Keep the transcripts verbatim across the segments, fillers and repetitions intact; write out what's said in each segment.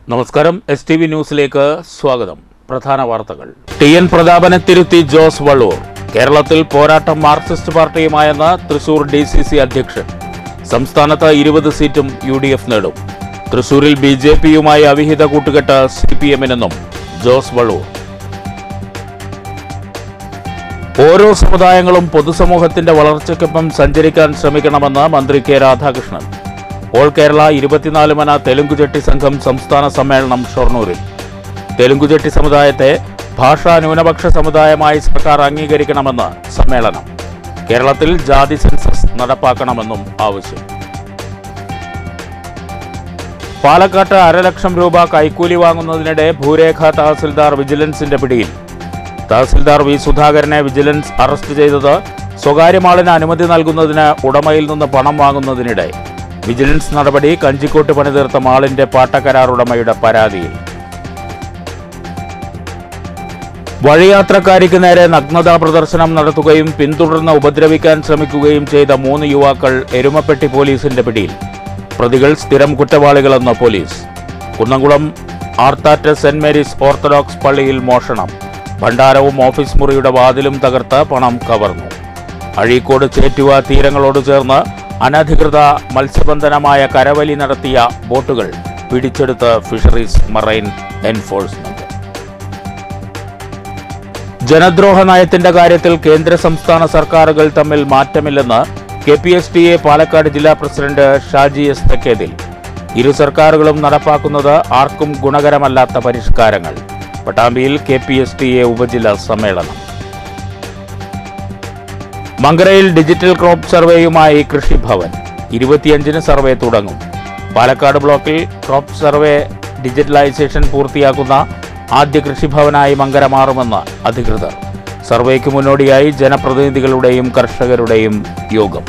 നമസ്കാരം. S T V ന്യൂസിലേക്ക് സ്വാഗതം. പ്രധാന വാർത്തകൾ. ടി എൻ പ്രതാപനെ തിരുത്തി ജോസ് വള്ളൂർ. കേരളത്തിൽ പോരാട്ടം മാർക്സിസ്റ്റ് പാർട്ടിയുമായെന്ന് തൃശൂർ ഡി സി സി അധ്യക്ഷൻ. സംസ്ഥാനത്ത് ഇരുപത് സീറ്റും യു ഡി എഫ് നേടും. തൃശൂരിൽ ബി ജെ പിയുമായി അവിഹിത കൂട്ടുകെട്ട് സി പി എമ്മിനെന്നും ജോസ് വള്ളൂർ. ഓരോ സമുദായങ്ങളും പൊതുസമൂഹത്തിന്റെ വളർച്ചയ്ക്കൊപ്പം സഞ്ചരിക്കാൻ ശ്രമിക്കണമെന്ന് മന്ത്രി കെ രാധാകൃഷ്ണൻ. ഓൾ കേരള ഇരുപത്തിനാല് മന തെലുങ്കുചെട്ടി സംഘം സംസ്ഥാന സമ്മേളനം ഷൊർണൂരിൽ. തെലുങ്കുചെട്ടി സമുദായത്തെ ഭാഷാ ന്യൂനപക്ഷ സമുദായമായി സർക്കാർ അംഗീകരിക്കണമെന്ന് സമ്മേളനം. കേരളത്തിൽ ജാതി സെൻസസ് നടപ്പാക്കണമെന്നും ആവശ്യം. പാലക്കാട്ട് അരലക്ഷം രൂപ കൈക്കൂലി വാങ്ങുന്നതിനിടെ ഭൂരേഖ തഹസിൽദാർ വിജിലൻസിന്റെ പിടിയിൽ. തഹസിൽദാർ വി സുധാകരനെ വിജിലൻസ് അറസ്റ്റ് ചെയ്തത് സ്വകാര്യ മാളിന് അനുമതി നൽകുന്നതിന് ഉടമയിൽ നിന്ന് പണം വാങ്ങുന്നതിനിടെ. വിജിലൻസ് നടപടി കഞ്ചിക്കോട്ട് പണിതീർത്ത മാളിന്റെ പാട്ടക്കരാർ ഉടമയുടെ പരാതിയിൽ. വഴിയാത്രക്കാരിക്ക് നേരെ നഗ്നതാ പ്രദർശനം നടത്തുകയും പിന്തുടർന്ന് ഉപദ്രവിക്കാൻ ശ്രമിക്കുകയും ചെയ്ത മൂന്ന് യുവാക്കൾ എരുമപ്പെട്ടി പോലീസിന്റെ പിടിയിൽ. പ്രതികൾ സ്ഥിരം കുറ്റവാളികളെന്ന് police. Kunnamkulam Arthat saint Mary's Orthodox പള്ളിയിൽ മോഷണം. ഭണ്ഡാരവും ഓഫീസ് മുറിയുടെ വാതിലും തകർത്ത് പണം കവർന്നു. അഴീക്കോട് ചേറ്റുവ തീരങ്ങളോട് ചേർന്ന് അനധികൃത മത്സ്യബന്ധനമായ കരവലി നടത്തിയ ബോട്ടുകൾ പിടിച്ചെടുത്ത് ഫിഷറീസ് മറൈൻ എൻഫോഴ്സ്മെന്റ്. ജനദ്രോഹ നയത്തിന്റെ കാര്യത്തിൽ കേന്ദ്ര സംസ്ഥാന സർക്കാരുകൾ തമ്മിൽ മാറ്റമില്ലെന്ന് K P S T A Palakkad ജില്ലാ പ്രസിഡന്റ് ഷാജി എസ് തെക്കേതിൽ. ഇരു സർക്കാരുകളും നടപ്പാക്കുന്നത് ആർക്കും ഗുണകരമല്ലാത്ത പരിഷ്കാരങ്ങൾ. പട്ടാമ്പിയിൽ K P S T A ഉപജില്ലാ സമ്മേളനം. മങ്കരയിൽ ഡിജിറ്റൽ ക്രോപ്പ് സർവേയുമായി കൃഷിഭവൻ. ഇരുപത്തിയഞ്ചിന് സർവേ തുടങ്ങും. പാലക്കാട് ബ്ലോക്കിൽ ക്രോപ്പ് സർവേ ഡിജിറ്റലൈസേഷൻ പൂർത്തിയാക്കുന്ന ആദ്യ കൃഷിഭവനായി മങ്കര മാറുമെന്ന് അധികൃതർ. സർവേക്ക് മുന്നോടിയായി ജനപ്രതിനിധികളുടെയും കർഷകരുടെയും യോഗം.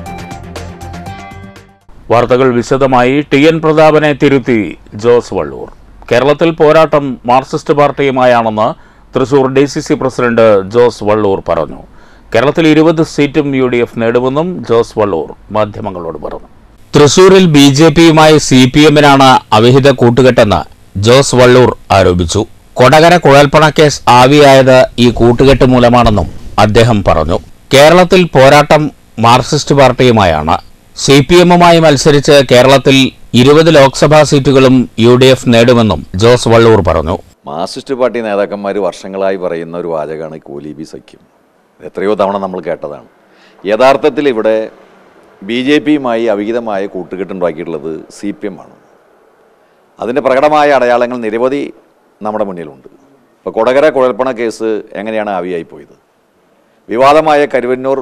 വാർത്തകൾ വിശദമായി. ടി എൻ പ്രതാപനെ തിരുത്തി ജോസ് വള്ളൂർ. കേരളത്തിൽ പോരാട്ടം മാർക്സിസ്റ്റ് പാർട്ടിയുമായാണെന്ന് Thrissur D C C president Jose Valloor പറഞ്ഞു. കേരളത്തിൽ ഇരുപത് സീറ്റും യു ഡി എഫ് നേടുമെന്നും ജോസ് വള്ളൂർ മാധ്യമങ്ങളോട് പറഞ്ഞു. തൃശൂരിൽ ബി ജെ പിയുമായി സി പി എമ്മിനാണ് അവിഹിത കൂട്ടുകെട്ടെന്ന് ജോസ് വള്ളൂർ ആരോപിച്ചു. കൊടകര കുഴൽപ്പണ കേസ് ആവിയായത് ഈ കൂട്ടുകെട്ട് മൂലമാണെന്നും അദ്ദേഹം പറഞ്ഞു. കേരളത്തിൽ പോരാട്ടം മാർക്സിസ്റ്റ് പാർട്ടിയുമായാണ്. സി പി എമ്മുമായി മത്സരിച്ച് കേരളത്തിൽ ഇരുപത് ലോക്സഭാ സീറ്റുകളും യു ഡി എഫ് നേടുമെന്നും ജോസ് വള്ളൂർ പറഞ്ഞു. മാർക്സിസ്റ്റ് പാർട്ടി നേതാക്കന്മാർ വർഷങ്ങളായി പറയുന്ന ഒരു വാചകമാണ് കോലീബി സഖ്യം. എത്രയോ തവണ നമ്മൾ കേട്ടതാണ്. യഥാർത്ഥത്തിൽ ഇവിടെ ബി ജെ പിയുമായി അവിഹിതമായ കൂട്ടുകെട്ടുണ്ടാക്കിയിട്ടുള്ളത് സി പി എം ആണ്. അതിൻ്റെ പ്രകടമായ അടയാളങ്ങൾ നിരവധി നമ്മുടെ മുന്നിലുണ്ട്. ഇപ്പോൾ കൊടകര കുഴൽപ്പണ കേസ് എങ്ങനെയാണ് ആവിയായി പോയത്? വിവാദമായ കരുവന്നൂർ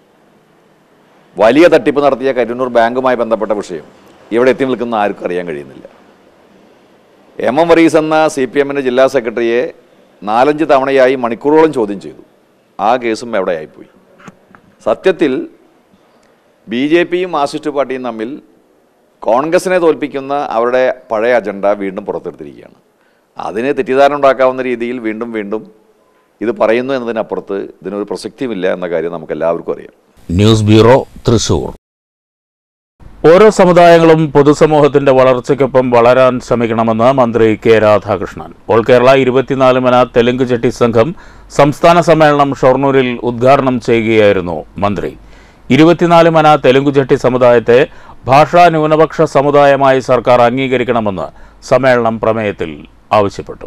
വലിയ തട്ടിപ്പ് നടത്തിയ കരുവന്നൂർ ബാങ്കുമായി ബന്ധപ്പെട്ട വിഷയം ഇവിടെ എത്തി നിൽക്കുന്ന ആർക്കും അറിയാൻ കഴിയുന്നില്ല. എം എം വറീസ് എന്ന സി പി എമ്മിൻ്റെ ജില്ലാ സെക്രട്ടറിയെ നാലഞ്ച് തവണയായി മണിക്കൂറോളം ചോദ്യം ചെയ്തു. ആ കേസും എവിടെയായിപ്പോയി? സത്യത്തിൽ ബി ജെ പിയും മാർക്സിസ്റ്റ് പാർട്ടിയും തമ്മിൽ കോൺഗ്രസിനെ തോൽപ്പിക്കുന്ന അവരുടെ പഴയ അജണ്ട വീണ്ടും പുറത്തെടുത്തിരിക്കുകയാണ്. അതിന് തെറ്റിദ്ധാരണ ഉണ്ടാക്കാവുന്ന രീതിയിൽ വീണ്ടും വീണ്ടും ഇത് പറയുന്നു എന്നതിനപ്പുറത്ത് ഇതിനൊരു പ്രസക്തിയുമില്ല എന്ന കാര്യം നമുക്ക് എല്ലാവർക്കും അറിയാം. News bureau, Thrissur. ഓരോ സമുദായങ്ങളും പൊതുസമൂഹത്തിന്റെ വളർച്ചയ്ക്കൊപ്പം വളരാൻ ശ്രമിക്കണമെന്ന് മന്ത്രി കെ രാധാകൃഷ്ണൻ. ഓൾ കേരള ഇരുപത്തിനാല് മന തെലുങ്ക് ചെട്ടി സംഘം സംസ്ഥാന സമ്മേളനം ഷൊർണൂരിൽ ഉദ്ഘാടനം ചെയ്യുകയായിരുന്നു മന്ത്രി. ഇരുപത്തിനാല് മന തെലുങ്ക് ചെട്ടി സമുദായത്തെ ഭാഷാ ന്യൂനപക്ഷ സമുദായമായി സർക്കാർ അംഗീകരിക്കണമെന്ന് സമ്മേളനം പ്രമേയത്തിൽ ആവശ്യപ്പെട്ടു.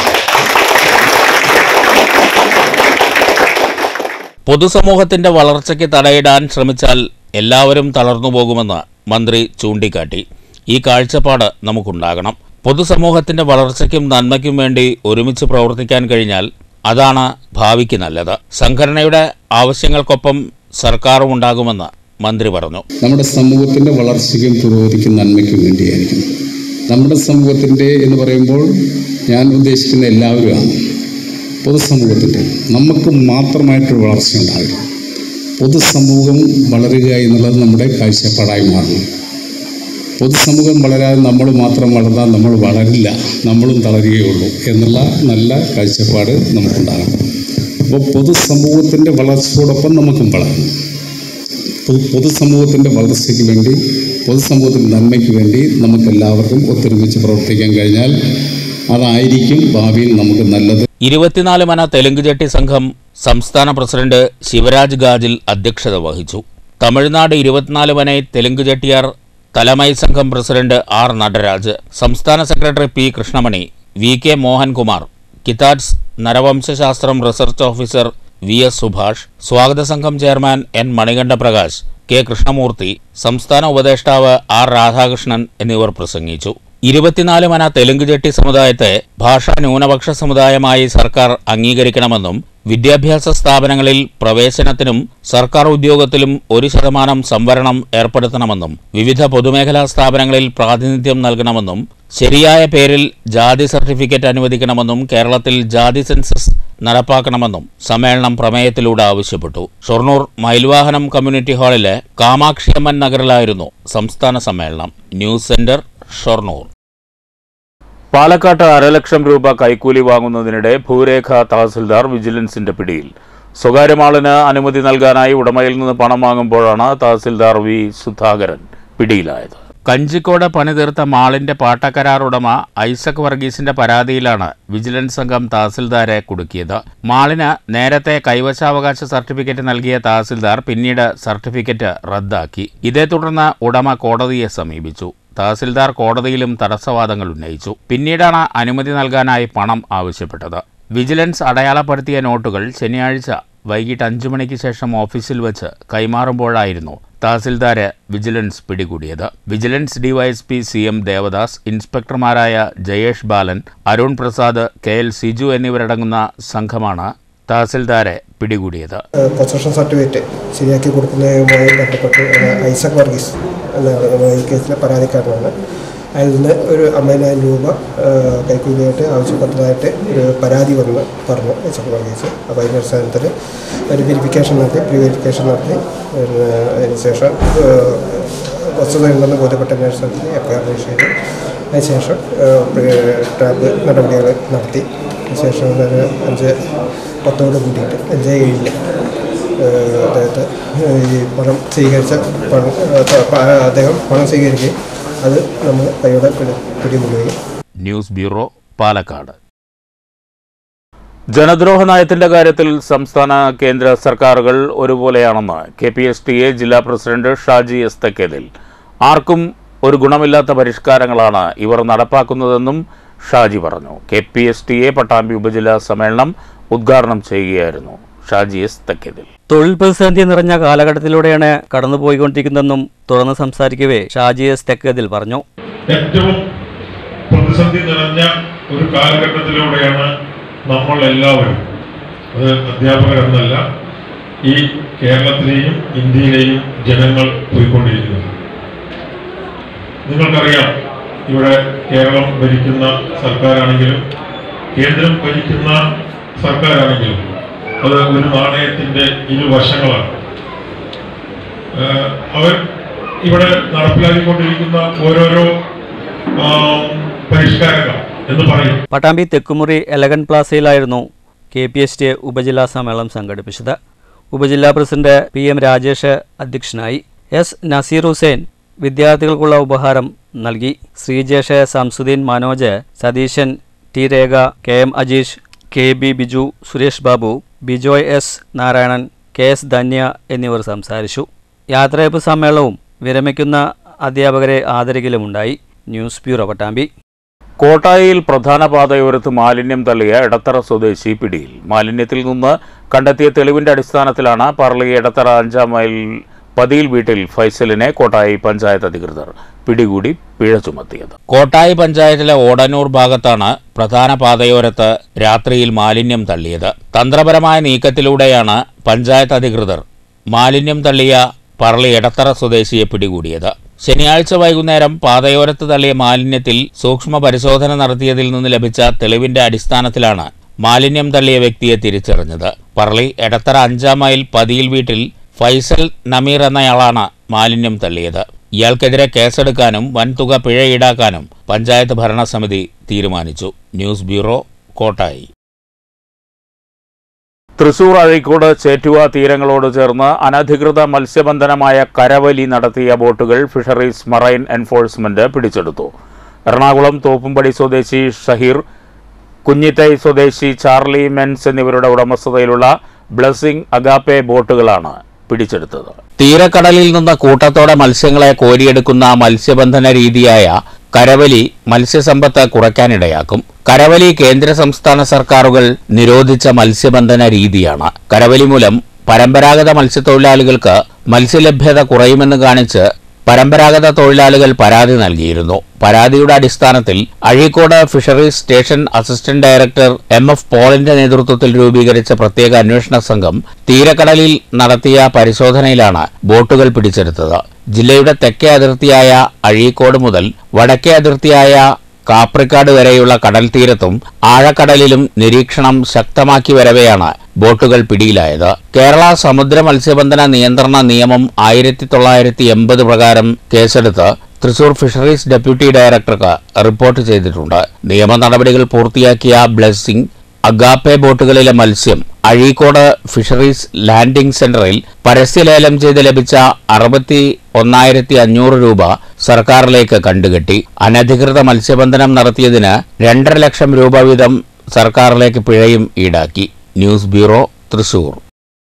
പൊതുസമൂഹത്തിന്റെ വളർച്ചയ്ക്ക് തടയിടാൻ ശ്രമിച്ചാൽ എല്ലാവരും തളർന്നുപോകുമെന്ന് മന്ത്രി ചൂണ്ടിക്കാട്ടി. ഈ കാഴ്ചപ്പാട് നമുക്കുണ്ടാകണം. പൊതുസമൂഹത്തിന്റെ വളർച്ചയ്ക്കും നന്മയ്ക്കും വേണ്ടി ഒരുമിച്ച് പ്രവർത്തിക്കാൻ കഴിഞ്ഞാൽ അതാണ് ഭാവിക്ക് നല്ലത്. സംഘടനയുടെ ആവശ്യങ്ങൾക്കൊപ്പം സർക്കാരും ഉണ്ടാകുമെന്ന് മന്ത്രി പറഞ്ഞു. നമ്മുടെ സമൂഹത്തിന്റെ വളർച്ചയ്ക്കും പുരോഗതിക്കും നന്മയ്ക്കും വേണ്ടിയായിരിക്കും. നമ്മുടെ സമൂഹത്തിന്റെ എന്ന് പറയുമ്പോൾ ഞാൻ ഉദ്ദേശിക്കുന്ന എല്ലാവരുമാണ്. പൊതുസമൂഹത്തിൻ്റെ നമുക്ക് മാത്രമായിട്ടൊരു വളർച്ച ഉണ്ടാവില്ല. പൊതുസമൂഹം വളരുക എന്നുള്ളത് നമ്മുടെ കാഴ്ചപ്പാടായി മാറണം. പൊതുസമൂഹം വളരാതെ നമ്മൾ മാത്രം വളർന്നാൽ നമ്മൾ വളരില്ല, നമ്മളും തളരുകയുള്ളൂ എന്നുള്ള നല്ല കാഴ്ചപ്പാട് നമുക്കുണ്ടാകണം. അപ്പോൾ പൊതുസമൂഹത്തിൻ്റെ വളർച്ചയോടൊപ്പം നമുക്കും വളരണം. പൊതുസമൂഹത്തിൻ്റെ വളർച്ചയ്ക്ക് വേണ്ടി പൊതുസമൂഹത്തിൻ്റെ നന്മയ്ക്ക് വേണ്ടി നമുക്കെല്ലാവർക്കും ഒത്തൊരുമിച്ച് പ്രവർത്തിക്കാൻ കഴിഞ്ഞാൽ അതായിരിക്കും ഭാവിയിൽ നമുക്ക് നല്ലത്. ഇരുപത്തിനാല് മന തെലുങ്ക് ജട്ടി സംഘം സംസ്ഥാന പ്രസിഡന്റ് ശിവരാജ് ഗാജിൽ അധ്യക്ഷത വഹിച്ചു. തമിഴ്നാട് ഇരുപത്തിനാല് മന തെലുങ്ക് ജട്ടിയാർ തലമൈ സംഘം പ്രസിഡന്റ് ആർ നടരാജ്, സംസ്ഥാന secretary P Krishnamani, V K Mohankumar, KIRTADS നരവംശാസ്ത്രം research officer V S Subhash, സ്വാഗത സംഘം chairman N Manikanta Prakash, K Krishnamurthy, സംസ്ഥാന ഉപദേഷ്ടാവ് ആർ രാധാകൃഷ്ണൻ എന്നിവർ പ്രസംഗിച്ചു. ഇരുപത്തിനാല് മന തെലുങ്ക് ജട്ടി സമുദായത്തെ ഭാഷാ ന്യൂനപക്ഷ സമുദായമായി സർക്കാർ അംഗീകരിക്കണമെന്നും വിദ്യാഭ്യാസ സ്ഥാപനങ്ങളിൽ പ്രവേശനത്തിനും സർക്കാർ ഉദ്യോഗത്തിലും ഒരു ശതമാനം സംവരണം ഏർപ്പെടുത്തണമെന്നും വിവിധ പൊതുമേഖലാ സ്ഥാപനങ്ങളിൽ പ്രാതിനിധ്യം നൽകണമെന്നും ശരിയായ പേരിൽ ജാതി സർട്ടിഫിക്കറ്റ് അനുവദിക്കണമെന്നും കേരളത്തിൽ ജാതി സെൻസസ് നടപ്പാക്കണമെന്നും സമ്മേളനം പ്രമേയത്തിലൂടെ ആവശ്യപ്പെട്ടു. ഷൊർണൂർ മയിൽവാഹനം കമ്മ്യൂണിറ്റി ഹാളിലെ കാമാക്ഷിയമ്മൻ നഗറിലായിരുന്നു സംസ്ഥാന സമ്മേളനം. News centre, Shoranur. പാലക്കാട്ട് അരലക്ഷം രൂപ കൈക്കൂലി വാങ്ങുന്നതിനിടെ ഭൂരേഖ തഹസിൽദാർ വിജിലൻസിന്റെ പിടിയിൽ. സ്വകാര്യ മാളിന് അനുമതി നൽകാനായി ഉടമയിൽ നിന്ന് പണം വാങ്ങുമ്പോഴാണ് തഹസിൽദാർ വി സുധാകരൻ പിടിയിലായത്. കഞ്ചിക്കോട് പണിതീർത്ത മാളിന്റെ പാട്ടക്കരാർ ഉടമ ഐസക് വർഗീസിന്റെ പരാതിയിലാണ് വിജിലൻസ് സംഘം തഹസിൽദാരെ കുടുക്കിയത്. മാളിന് നേരത്തെ കൈവശാവകാശ സർട്ടിഫിക്കറ്റ് നൽകിയ തഹസിൽദാർ പിന്നീട് സർട്ടിഫിക്കറ്റ് റദ്ദാക്കി. ഇതേ തുടർന്ന് ഉടമ കോടതിയെ സമീപിച്ചു. തഹസിൽദാർ കോടതിയിലും തടസ്സവാദങ്ങൾ ഉന്നയിച്ചു. പിന്നീടാണ് അനുമതി നൽകാനായി പണം ആവശ്യപ്പെട്ടത്. വിജിലൻസ് അടയാളപ്പെടുത്തിയ നോട്ടുകൾ ശനിയാഴ്ച വൈകിട്ട് അഞ്ചു മണിക്ക് ശേഷം ഓഫീസിൽ വെച്ച് കൈമാറുമ്പോഴായിരുന്നു തഹസിൽദാരെ വിജിലൻസ് പിടികൂടിയത്. Vigilance DYSP C M Devadas, ഇൻസ്പെക്ടർമാരായ ജയേഷ് ബാലൻ, അരുൺ പ്രസാദ്, കെ എൽ സിജു എന്നിവരടങ്ങുന്ന സംഘമാണ് തഹസിൽദാരെ പിടികൂടിയത്. പൊസഷൻ സർട്ടിഫിക്കറ്റ് ശരിയാക്കി കൊടുക്കുന്നതുമായി ബന്ധപ്പെട്ട് ഐസക് വർഗീസ് എന്ന ഈ കേസിലെ പരാതിക്കാരനാണ്. അതിൽ നിന്ന് ഒരു അമ്പതിനായിരം രൂപ കൈക്കൂലിയായിട്ട് ആവശ്യപ്പെട്ടതായിട്ട് ഒരു പരാതി വന്ന് പറഞ്ഞു ഐസക് വർഗീസ്. അപ്പോൾ അതിൻ്റെ അടിസ്ഥാനത്തിൽ ഒരു വെരിഫിക്കേഷൻ നടത്തി, പ്രീ വെരിഫിക്കേഷൻ നടത്തി, അതിന് ശേഷം വസ്തുതയുണ്ടെന്ന് ബോധ്യപ്പെട്ടതിന് അടിസ്ഥാനത്തിൽ എഫ് ഐ ആർ രജിസ്റ്റർ ചെയ്തു. അതിനുശേഷം ട്രാപ്പ് നടപടികൾ നടത്തി. അതിനുശേഷം ഒരു അഞ്ച് പത്തോട് കൂട്ടിയിട്ട് അഞ്ച് ഏഴില് അദ്ദേഹത്തെ ഈ പണം സ്വീകരിച്ച പണം അദ്ദേഹം പണം സ്വീകരിക്കുകയും അത് നമ്മൾ കൈയോടെ പിടികൂടുകയും. News bureau, Palakkad. ജനദ്രോഹ നയത്തിന്റെ കാര്യത്തിൽ സംസ്ഥാന കേന്ദ്ര സർക്കാരുകൾ ഒരുപോലെയാണെന്ന് K P S T A ജില്ലാ പ്രസിഡന്റ് ഷാജി എസ് തെക്കേതിൽ. ആർക്കും ഒരു ഗുണമില്ലാത്ത പരിഷ്കാരങ്ങളാണ് ഇവർ നടപ്പാക്കുന്നതെന്നും ഷാജി പറഞ്ഞു. K P S T A Pattambi ഉപജില്ലാ സമ്മേളനം ഉദ്ഘാടനം ചെയ്യുകയായിരുന്നു ഷാജി എസ് തെക്കേതിൽ. തൊഴിൽ പ്രതിസന്ധി നിറഞ്ഞ കാലഘട്ടത്തിലൂടെയാണ് കടന്നുപോയിക്കൊണ്ടിരിക്കുന്നതെന്നും തുടർന്ന് സംസാരിക്കവേ ഷാജി എസ് തെക്കേതിൽ പറഞ്ഞു. ഏറ്റവും പ്രതിസന്ധി നിറഞ്ഞ ഒരു കാലഘട്ടത്തിലൂടെയാണ് നമ്മൾ എല്ലാവരും, അത് അധ്യാപകരെന്നല്ല, ഈ കേരളത്തിലെയും ഇന്ത്യയിലെയും ജനങ്ങൾ പോയിക്കൊണ്ടിരിക്കുന്നത്. നിങ്ങൾക്കറിയാം, ഇവിടെ കേരളം ഭരിക്കുന്ന സർക്കാരാണെങ്കിലും കേന്ദ്രം ഭരിക്കുന്ന സർക്കാരാണെങ്കിലും അത് ഒരു നാണയത്തിന്റെ ഇരുവശങ്ങളാണ്. അവർ ഇവിടെ നടപ്പിലാക്കിക്കൊണ്ടിരിക്കുന്ന ഓരോരോ പരിഷ്കാരങ്ങൾ എന്ന് പറയും. പട്ടാമ്പി തെക്കുമുറി എലഗൻ പ്ലാസയിലായിരുന്നു K P S T A ഉപജില്ലാ സമ്മേളനം സംഘടിപ്പിച്ചത്. ഉപജില്ലാ പ്രസിഡന്റ് പി എം രാജേഷ് അധ്യക്ഷനായി. എസ് നസീർ ഹുസൈൻ വിദ്യാർത്ഥികൾക്കുള്ള ഉപഹാരം നൽകി. Sreejesh, Samsudheen, Manoj, Satheesan, T Rekha, K M Ajeesh, K B Biju, Suresh Babu, Bijoy S Narayanan, K S Dhanya എന്നിവർ സംസാരിച്ചു. യാത്രയപ്പ് സമ്മേളനവും വിരമിക്കുന്ന അധ്യാപകരെ ആദരിക്കലുമുണ്ടായി. News bureau, Pattambi. കോട്ടായിൽ പ്രധാന പാതയോരത്ത് മാലിന്യം തള്ളിയ എടത്തറ സ്വദേശി പിടിയിൽ. മാലിന്യത്തിൽ നിന്ന് കണ്ടെത്തിയ തെളിവിന്റെ അടിസ്ഥാനത്തിലാണ് പറളി എടത്തറ അഞ്ചാം മൈൽ പതിയിൽ വീട്ടിൽ ഫൈസലിനെ കോട്ടായി പഞ്ചായത്ത് അധികൃതർ പിടികൂടി പിഴ ചുമത്തിയത്. കോട്ടായി പഞ്ചായത്തിലെ ഓടന്നൂർ ഭാഗത്താണ് പ്രധാന പാതയോരത്ത് രാത്രിയിൽ മാലിന്യം തള്ളിയത്. തന്ത്രപരമായ നീക്കത്തിലൂടെയാണ് പഞ്ചായത്ത് അധികൃതർ മാലിന്യം തള്ളിയ പറളി എടത്തറ സ്വദേശിയെ പിടികൂടിയത്. ശനിയാഴ്ച വൈകുന്നേരം പാതയോരത്ത് തള്ളിയ മാലിന്യത്തിൽ സൂക്ഷ്മ പരിശോധന നടത്തിയതിൽ നിന്ന് ലഭിച്ച തെളിവിന്റെ അടിസ്ഥാനത്തിലാണ് മാലിന്യം തള്ളിയ വ്യക്തിയെ തിരിച്ചറിഞ്ഞത്. പറളി എടത്തറ അഞ്ചാം മൈൽ പതിയിൽ വീട്ടിൽ ഫൈസൽ നമീർ എന്നയാളാണ് മാലിന്യം തള്ളിയത്. ഇയാൾക്കെതിരെ കേസെടുക്കാനും വൻതുക പിഴ ഈടാക്കാനും പഞ്ചായത്ത് ഭരണസമിതി തീരുമാനിച്ചു. News bureau, Kottayi. തൃശൂർ അഴീക്കോട് ചേറ്റുവ തീരങ്ങളോട് ചേർന്ന് അനധികൃത മത്സ്യബന്ധനമായ കരവലി നടത്തിയ ബോട്ടുകൾ ഫിഷറീസ് മറൈൻ എൻഫോഴ്സ്മെന്റ് പിടിച്ചെടുത്തു. എറണാകുളം തോപ്പുംപടി സ്വദേശി ഷഹീർ, കുഞ്ഞിത്തൈ സ്വദേശി ചാർലി മെൻസ് എന്നിവരുടെ ഉടമസ്ഥതയിലുള്ള ബ്ലെസ്സിംഗ് അഗാപ്പെ ബോട്ടുകളാണ് പിടിച്ചെടുത്തത്. തീരക്കടലിൽ നിന്ന് കൂട്ടത്തോടെ മത്സ്യങ്ങളെ കോരിയെടുക്കുന്ന മത്സ്യബന്ധന രീതിയായ കരവലി മത്സ്യസമ്പത്ത് കുറയ്ക്കാനിടയാക്കും. കരവലി കേന്ദ്ര സംസ്ഥാന സർക്കാരുകൾ നിരോധിച്ച മത്സ്യബന്ധന രീതിയാണ്. കരവലി മൂലം പരമ്പരാഗത മത്സ്യത്തൊഴിലാളികൾക്ക് മത്സ്യലഭ്യത കുറയുമെന്ന് കാണിച്ച് പരമ്പരാഗത തൊഴിലാളികൾ പരാതി നൽകിയിരുന്നു. പരാതിയുടെ അടിസ്ഥാനത്തിൽ Azhikode fisheries station assistant director M F പോളിന്റെ നേതൃത്വത്തിൽ രൂപീകരിച്ച പ്രത്യേക അന്വേഷണ സംഘം തീരക്കടലിൽ നടത്തിയ പരിശോധനയിലാണ് ബോട്ടുകൾ പിടിച്ചെടുത്തത്. ജില്ലയുടെ തെക്കേ അതിർത്തിയായ അഴീക്കോട് മുതൽ വടക്കേ അതിർത്തിയായ കാപ്രിക്കാട് വരെയുള്ള കടൽ തീരത്തും ആഴക്കടലിലും നിരീക്ഷണം ശക്തമാക്കി വരവെയാണ് ബോട്ടുകൾ പിടിയിലായത്. കേരള സമുദ്ര മത്സ്യബന്ധന നിയന്ത്രണ നിയമം ആയിരത്തി തൊള്ളായിരത്തി എൺപത് പ്രകാരം കേസെടുത്ത് തൃശൂർ ഫിഷറീസ് ഡെപ്യൂട്ടി ഡയറക്ടർക്ക് റിപ്പോർട്ട് ചെയ്തിട്ടുണ്ട്. നിയമ നടപടികൾ പൂർത്തിയാക്കിയ ബ്ലെസ്സിംഗ് അഗാപ്പെ ബോട്ടുകളിലെ മത്സ്യം അഴീക്കോട് ഫിഷറീസ് ലാൻഡിംഗ് സെന്ററിൽ പരസ്യലേലം ചെയ്ത് ലഭിച്ച അറുപത്തി ഒന്നായിരത്തി അഞ്ഞൂറ് രൂപ സർക്കാരിലേക്ക് കണ്ടുകെട്ടി. അനധികൃത മത്സ്യബന്ധനം നടത്തിയതിന് രണ്ടര ലക്ഷം രൂപ വീതം സർക്കാരിലേക്ക് പിഴയും ഈടാക്കി. News bureau, Thrissur.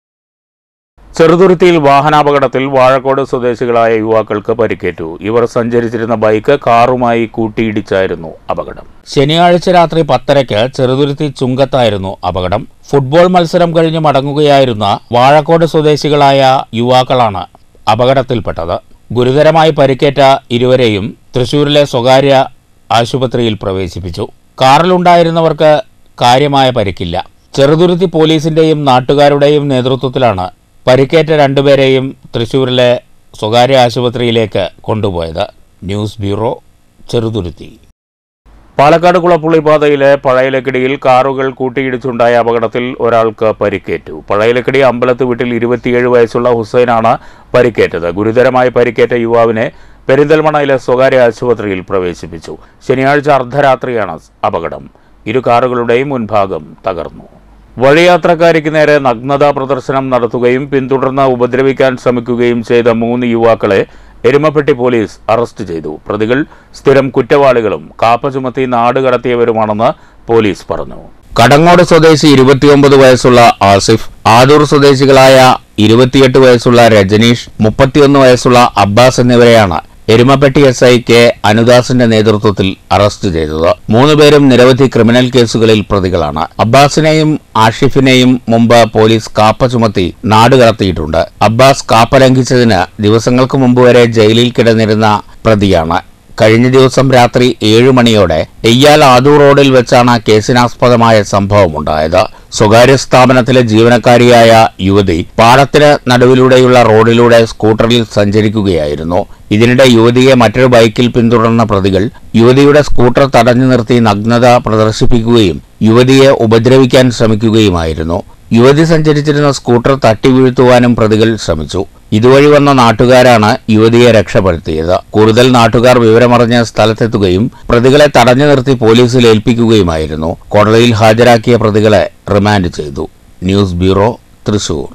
ചെറുതുരുത്തിയിൽ വാഹനാപകടത്തിൽ വാഴക്കോട് സ്വദേശികളായ യുവാക്കൾക്ക് പരിക്കേറ്റു. ഇവർ സഞ്ചരിച്ചിരുന്ന ബൈക്ക് കാറുമായി കൂട്ടിയിടിച്ചായിരുന്നു അപകടം. ശനിയാഴ്ച രാത്രി പത്തരയ്ക്ക് ചെറുതുരുത്തി ചുങ്കത്തായിരുന്നു അപകടം. ഫുട്ബോൾ മത്സരം കഴിഞ്ഞ് മടങ്ങുകയായിരുന്ന വാഴക്കോട് സ്വദേശികളായ യുവാക്കളാണ് അപകടത്തിൽപ്പെട്ടത്. ഗുരുതരമായി പരിക്കേറ്റ ഇരുവരെയും തൃശൂരിലെ സ്വകാര്യ ആശുപത്രിയിൽ പ്രവേശിപ്പിച്ചു. കാറിലുണ്ടായിരുന്നവർക്ക് കാര്യമായ പരിക്കില്ല. ചെറുതുരുത്തി പോലീസിന്റെയും നാട്ടുകാരുടെയും നേതൃത്വത്തിലാണ് പരിക്കേറ്റ രണ്ടുപേരെയും തൃശൂരിലെ സ്വകാര്യ ആശുപത്രിയിലേക്ക് കൊണ്ടുപോയത്. News bureau, Cheruthuruthy. പാലക്കാട് കുളപ്പുള്ളി പാതയിലെ പഴയലക്കിടിയിൽ കാറുകൾ കൂട്ടിയിടിച്ചുണ്ടായ അപകടത്തിൽ ഒരാൾക്ക് പരിക്കേറ്റു. പഴയലക്കിടി അമ്പലത്ത് വീട്ടിൽ ഇരുപത്തിയേഴ് വയസ്സുള്ള ഹുസൈനാണ് പരിക്കേറ്റത്. ഗുരുതരമായി പരിക്കേറ്റ യുവാവിനെ പെരിന്തൽമണ്ണയിലെ സ്വകാര്യ ആശുപത്രിയിൽ പ്രവേശിപ്പിച്ചു. ശനിയാഴ്ച അർദ്ധരാത്രിയാണ് അപകടം. ഇരു കാറുകളുടെയും മുൻഭാഗം തകർന്നു. വഴിയാത്രക്കാരിക്ക് നേരെ നഗ്നതാ പ്രദർശനം നടത്തുകയും പിന്തുടർന്ന് ഉപദ്രവിക്കാൻ ശ്രമിക്കുകയും ചെയ്ത മൂന്ന് യുവാക്കളെ എരുമപ്പെട്ടി പോലീസ് അറസ്റ്റ് ചെയ്തു. പ്രതികൾ സ്ഥിരം കുറ്റവാളികളും കാപ്പ ചുമത്തി നാട് കടത്തിയവരുമാണെന്ന് പോലീസ് പറഞ്ഞു. കടങ്ങോട് സ്വദേശി ഇരുപത്തിയൊമ്പത് വയസ്സുള്ള ആസിഫ്, ആദൂർ സ്വദേശികളായ ഇരുപത്തിയെട്ട് വയസ്സുള്ള രജനീഷ്, മുപ്പത്തിയൊന്ന് വയസ്സുള്ള അബ്ബാസ് എന്നിവരെയാണ് എരുമപ്പെട്ടി എസ് ഐ കെ അനുദാസിന്റെ നേതൃത്വത്തിൽ അറസ്റ്റ് ചെയ്തത്. മൂന്നുപേരും നിരവധി ക്രിമിനൽ കേസുകളിൽ പ്രതികളാണ്. അബ്ബാസിനെയും ആഷിഫിനെയും മുമ്പ് പോലീസ് കാപ്പ ചുമത്തി നാടുകടത്തിയിട്ടുണ്ട്. അബ്ബാസ് കാപ്പ ലംഘിച്ചതിന് ദിവസങ്ങൾക്ക് മുമ്പ് വരെ ജയിലിൽ കിടന്നിരുന്ന പ്രതിയാണ്. കഴിഞ്ഞ ദിവസം രാത്രി ഏഴു മണിയോടെ എയ്യാൽ ആദൂർ റോഡിൽ വെച്ചാണ് കേസിനാസ്പദമായ സംഭവമുണ്ടായത്. സ്വകാര്യ സ്ഥാപനത്തിലെ ജീവനക്കാരിയായ യുവതി പാടത്തിന് നടുവിലൂടെയുള്ള റോഡിലൂടെ സ്കൂട്ടറിൽ സഞ്ചരിക്കുകയായിരുന്നു. ഇതിനിടെ യുവതിയെ മറ്റൊരു ബൈക്കിൽ പിന്തുടർന്ന പ്രതികൾ യുവതിയുടെ സ്കൂട്ടർ തടഞ്ഞു നിർത്തി നഗ്നത പ്രദർശിപ്പിക്കുകയും യുവതിയെ ഉപദ്രവിക്കാൻ ശ്രമിക്കുകയുമായിരുന്നു. യുവതി സഞ്ചരിച്ചിരുന്ന സ്കൂട്ടർ തട്ടി വീഴ്ത്തുവാനും പ്രതികൾ ശ്രമിച്ചു. ഇതുവഴി വന്ന നാട്ടുകാരാണ് യുവതിയെ രക്ഷപ്പെടുത്തിയത്. കൂടുതൽ നാട്ടുകാർ വിവരമറിഞ്ഞ് സ്ഥലത്തെത്തുകയും പ്രതികളെ തടഞ്ഞു നിർത്തി പോലീസിൽ ഏൽപ്പിക്കുകയുമായിരുന്നു. കോടതിയിൽ ഹാജരാക്കിയ പ്രതികളെ റിമാൻഡ് ചെയ്തു. News bureau, Thrissur.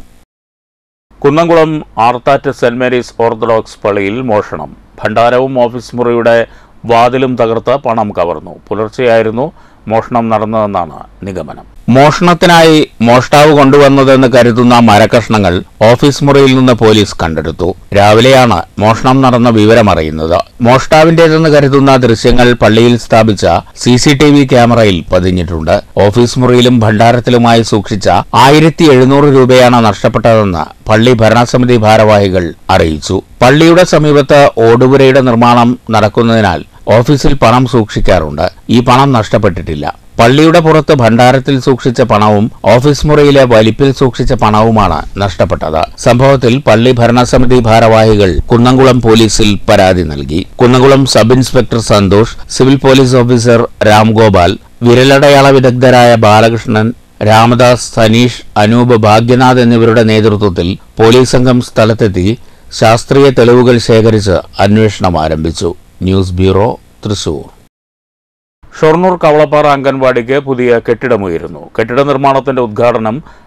Kunnamkulam Arthat saint Mary's Orthodox പള്ളിയിൽ മോഷണം. ഭണ്ഡാരവും ഓഫീസ് മുറിയുടെ വാതിലും തകർത്ത് പണം കവർന്നു. പുലർച്ചെയായിരുന്നു മോഷണം നടന്നതെന്നാണ് നിഗമനം. മോഷണത്തിനായി മോഷ്ടാവ് കൊണ്ടുവന്നതെന്ന് കരുതുന്ന മരക്കഷ്ണങ്ങൾ ഓഫീസ് മുറിയിൽ നിന്ന് പോലീസ് കണ്ടെടുത്തു. രാവിലെയാണ് മോഷണം നടന്ന വിവരമറിയുന്നത്. മോഷ്ടാവിന്റേതെന്ന് കരുതുന്ന ദൃശ്യങ്ങൾ പള്ളിയിൽ സ്ഥാപിച്ച സി സി ടി വി ക്യാമറയിൽ പതിഞ്ഞിട്ടുണ്ട്. ഓഫീസ് മുറിയിലും ഭണ്ഡാരത്തിലുമായി സൂക്ഷിച്ച ആയിരത്തി എഴുന്നൂറ് രൂപയാണ് നഷ്ടപ്പെട്ടതെന്ന് പള്ളി ഭരണസമിതി ഭാരവാഹികൾ അറിയിച്ചു. പള്ളിയുടെ സമീപത്ത് ഓടുപുരയുടെ നിർമ്മാണം നടക്കുന്നതിനാൽ ഓഫീസിൽ പണം സൂക്ഷിക്കാറുണ്ട്. ഈ പണം നഷ്ടപ്പെട്ടിട്ടില്ല. പള്ളിയുടെ പുറത്ത് ഭണ്ഡാരത്തിൽ സൂക്ഷിച്ച പണവും ഓഫീസ് മുറിയിലെ വലിപ്പിൽ സൂക്ഷിച്ച പണവുമാണ് നഷ്ടപ്പെട്ടത്. സംഭവത്തിൽ പള്ളി ഭരണസമിതി ഭാരവാഹികൾ കുന്നംകുളം പോലീസിൽ പരാതി നൽകി. Kunnamkulam sub inspector Santhosh, civil police officer Ramgopal, വിരലടയാള വിദഗ്ധരായ ബാലകൃഷ്ണൻ, രാമദാസ്, സനീഷ്, അനൂപ്, ഭാഗ്യനാഥ് എന്നിവരുടെ നേതൃത്വത്തിൽ പോലീസ് സംഘം സ്ഥലത്തെത്തി ശാസ്ത്രീയ തെളിവുകൾ ശേഖരിച്ച് അന്വേഷണം ആരംഭിച്ചു. News bureau, Thrissur. ഷൊർണൂർ കവളപ്പാറ അംഗൻവാടിക്ക് പുതിയ കെട്ടിടമുയരുന്നു. കെട്ടിട നിർമ്മാണത്തിന്റെ ഉദ്ഘാടനം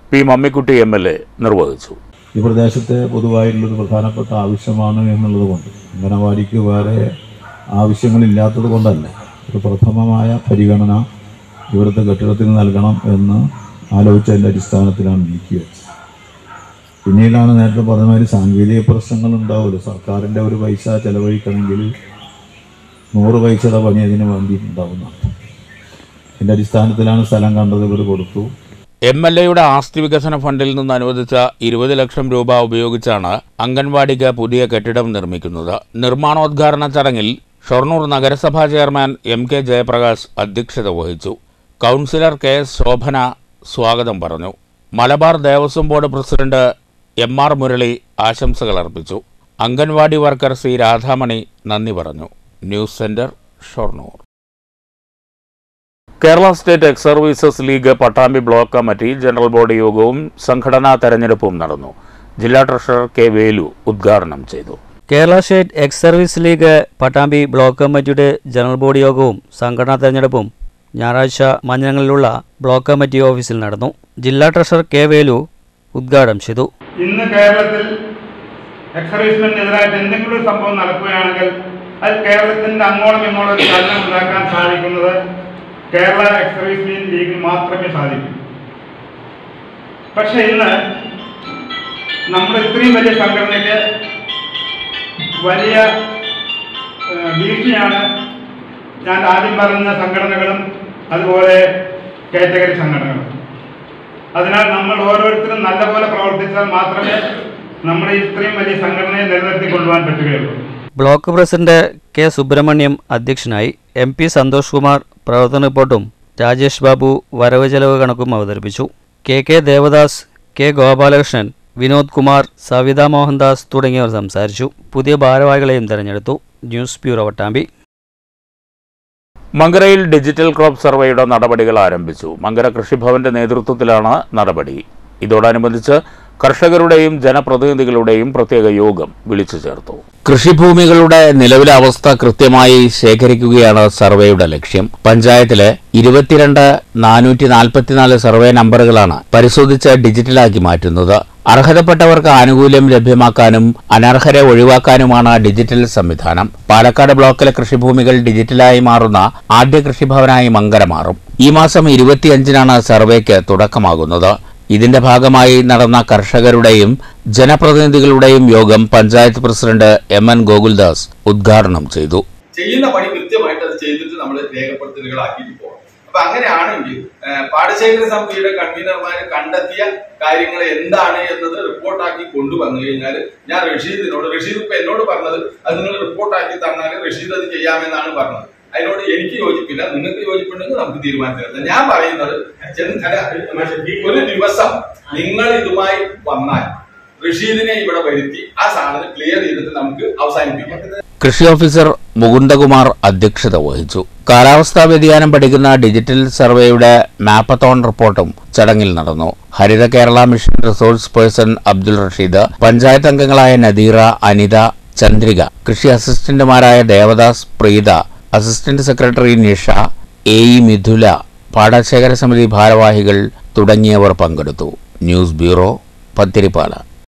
P Mammikutty M L A നിർവഹിച്ചു. ഈ പ്രദേശത്തെ പൊതുവായിട്ടുള്ളൊരു പ്രധാനപ്പെട്ട ആവശ്യമാണ് എന്നുള്ളത് കൊണ്ട് അംഗനവാടിക്ക് വേറെ ആവശ്യങ്ങളില്ലാത്തത് കൊണ്ടല്ല ഒരു പ്രഥമമായ പരിഗണന ഇവിടുത്തെ കെട്ടിടത്തിന് നൽകണം എന്ന് ആലോചിച്ചതിൻ്റെ അടിസ്ഥാനത്തിലാണ് നീക്കി വെച്ചത്. പിന്നീടാണ് നേരത്തെ പറഞ്ഞ മാതിരി സാങ്കേതിക പ്രശ്നങ്ങൾ ഉണ്ടാവുമല്ലോ. സർക്കാരിൻ്റെ ഒരു പൈസ ചെലവഴിക്കണമെങ്കിൽ നൂറ് പൈസയുടെ പണി അതിന് വേണ്ടിയിട്ടുണ്ടാവുന്നതാണ്. അതിൻ്റെ അടിസ്ഥാനത്തിലാണ് സ്ഥലം കണ്ടത്, ഇവർ കൊടുത്തു. എം എൽ എയുടെ ആസ്തി വികസന ഫണ്ടിൽ നിന്ന് അനുവദിച്ച ഇരുപത് ലക്ഷം രൂപ ഉപയോഗിച്ചാണ് അംഗൻവാടിക്ക് പുതിയ കെട്ടിടം നിർമ്മിക്കുന്നത്. നിർമ്മാണോദ്ഘാടന ചടങ്ങിൽ ഷൊർണൂർ നഗരസഭാ ചെയർമാൻ എം കെ ജയപ്രകാശ് അധ്യക്ഷത വഹിച്ചു. കൗൺസിലർ കെ എസ് ശോഭന സ്വാഗതം പറഞ്ഞു. Malabar Devaswom board president M R Murali ആശംസകൾ അർപ്പിച്ചു. അംഗൻവാടി വർക്കർ സി രാധാമണി നന്ദി പറഞ്ഞു. News centre, Shoranur. Kerala state ex services league Pattambi block committee general body യോഗവും സംഘടനാ തെരഞ്ഞെടുപ്പും നടന്നു. ജില്ലാ ട്രഷറർ കെ വേലു ഉദ്ഘാടനം ചെയ്തു. Kerala state ex service league Pattambi block കമ്മിറ്റിയുടെ ജനറൽ ബോഡി യോഗവും സംഘടനാ തെരഞ്ഞെടുപ്പും ഞായറാഴ്ച മഞ്ഞങ്ങളിലുള്ള ബ്ലോക്ക് കമ്മിറ്റി ഓഫീസിൽ നടന്നു. ജില്ലാ ട്രഷറർ കെ വേലു ഉദ്ഘാടനം ചെയ്തു. ഇന്ന് കേരളത്തിൽ എക്സ് സർവീസ്മെന്റിനെതിരായിട്ട് എന്തെങ്കിലും ഒരു സംഭവം നടക്കുകയാണെങ്കിൽ അത് കേരളത്തിന്റെ അങ്ങോളം ഇങ്ങോളം ഒരു ചലനം ഉണ്ടാക്കാൻ സാധിക്കുന്നത് കേരള എക്സ് സർവീസ്മെൻ ലീഗിന് മാത്രമേ സാധിക്കൂ. പക്ഷെ ഇന്ന് നമ്മുടെ ഇത്രയും വലിയ സംഘടനയ്ക്ക് വലിയ ഭീഷണിയാണ് ഞാൻ ആദ്യം പറഞ്ഞ സംഘടനകളും അതുപോലെ കാറ്റഗറി സംഘടനകളും. അതിനാൽ നമ്മൾ ഓരോരുത്തരും നല്ലപോലെ പ്രവർത്തിച്ചാൽ മാത്രമേ നമ്മുടെ ഇത്രയും വലിയ സംഘടനയെ നിലനിർത്തി കൊണ്ടുപോകാൻ പറ്റുകയുള്ളൂ. ബ്ലോക്ക് പ്രസിഡന്റ് കെ സുബ്രഹ്മണ്യം അധ്യക്ഷനായി. എം പി സന്തോഷ് കുമാർ പ്രവർത്തന റിപ്പോർട്ടും രാജേഷ് ബാബു വരവ് ചെലവ് കണക്കും അവതരിപ്പിച്ചു. K K Devadas, K Gopalakrishnan, Vinod Kumar, Savitha Mohandas തുടങ്ങിയവർ സംസാരിച്ചു. പുതിയ ഭാരവാഹികളെയും തെരഞ്ഞെടുത്തു. News bureau Pattambi. മങ്കരയിൽ ഡിജിറ്റൽ ക്രോപ്പ് സർവേയുടെ നടപടികൾ ആരംഭിച്ചു. മങ്കര കൃഷിഭവന്റെ നേതൃത്വത്തിലാണ് നടപടി. ഇതോടനുബന്ധിച്ച് കർഷകരുടെയും ജനപ്രതിനിധികളുടെയും പ്രത്യേക യോഗം വിളിച്ചു ചേർത്തു. കൃഷിഭൂമികളുടെ നിലവിലെ അവസ്ഥ കൃത്യമായി ശേഖരിക്കുകയാണ് സർവേയുടെ ലക്ഷ്യം. പഞ്ചായത്തിലെ ഇരുപത്തിരണ്ട് നാനൂറ്റി നാൽപ്പത്തിനാല് സർവേ നമ്പറുകളാണ് പരിശോധിച്ച് ഡിജിറ്റലാക്കി മാറ്റുന്നത്. അർഹതപ്പെട്ടവർക്ക് ആനുകൂല്യം ലഭ്യമാക്കാനും അനർഹരെ ഒഴിവാക്കാനുമാണ് ഡിജിറ്റൽ സംവിധാനം. പാലക്കാട് ബ്ലോക്കിലെ കൃഷിഭൂമികൾ ഡിജിറ്റലായി മാറുന്ന ആദ്യ കൃഷിഭവനായി മങ്കര മാറും. ഈ മാസം ഇരുപത്തിയഞ്ചിനാണ് സർവേക്ക് തുടക്കമാകുന്നത്. ഇതിന്റെ ഭാഗമായി നടന്ന കർഷകരുടെയും ജനപ്രതിനിധികളുടെയും യോഗം panchayat president M N Gokuldas ഉദ്ഘാടനം ചെയ്തു. ചെയ്യുന്ന പണി കൃത്യമായിട്ട് അത് ചെയ്തിട്ട് നമ്മൾ രേഖപ്പെടുത്തലുകളാക്കിയിട്ട് പോകണം. അപ്പൊ അങ്ങനെയാണെങ്കിൽ പാടശേഖര സമിതിയുടെ കൺവീനർമാർ കണ്ടെത്തിയ കാര്യങ്ങൾ എന്താണ് എന്നത് റിപ്പോർട്ടാക്കി കൊണ്ടുവന്നു കഴിഞ്ഞാൽ ഞാൻ റഷീദിനോട്, റഷീദ് ഇപ്പൊ എന്നോട് പറഞ്ഞത് അത് നിങ്ങൾ റിപ്പോർട്ടാക്കി തന്നാൽ റഷീദ് അത് ചെയ്യാമെന്നാണ് പറഞ്ഞത്. അതിനോട് എനിക്ക് യോജിപ്പില്ല, നിങ്ങൾക്ക് യോജിപ്പുണ്ടെങ്കിൽ നമുക്ക് തീരുമാനിച്ചെടുക്കാം. ഞാൻ പറയുന്നത് ഒരു ദിവസം നിങ്ങൾ ഇതുമായി വന്നാൽ റഷീദിനെ ഇവിടെ വരുത്തി ആ സാധനം ക്ലിയർ ചെയ്തിട്ട് നമുക്ക് അവസാനിപ്പിക്കാം. കൃഷി ഓഫീസർ മുകുന്ദകുമാർ അധ്യക്ഷത വഹിച്ചു. കാലാവസ്ഥാ വ്യതിയാനം പഠിക്കുന്ന ഡിജിറ്റൽ സർവേയുടെ മാപ്പത്തോൺ റിപ്പോർട്ടും ചടങ്ങിൽ നടന്നു. Haritha Kerala mission resource person Abdul Rasheed, panchayat അംഗങ്ങളായ നദീറ, അനിത, ചന്ദ്രിക, കൃഷി അസിസ്റ്റന്റുമാരായ Devadas, Preetha, assistant secretary Nisha, A E Mithula, പാടശേഖര സമിതി ഭാരവാഹികൾ തുടങ്ങിയവർ പങ്കെടുത്തു. News bureau, Pathiripala.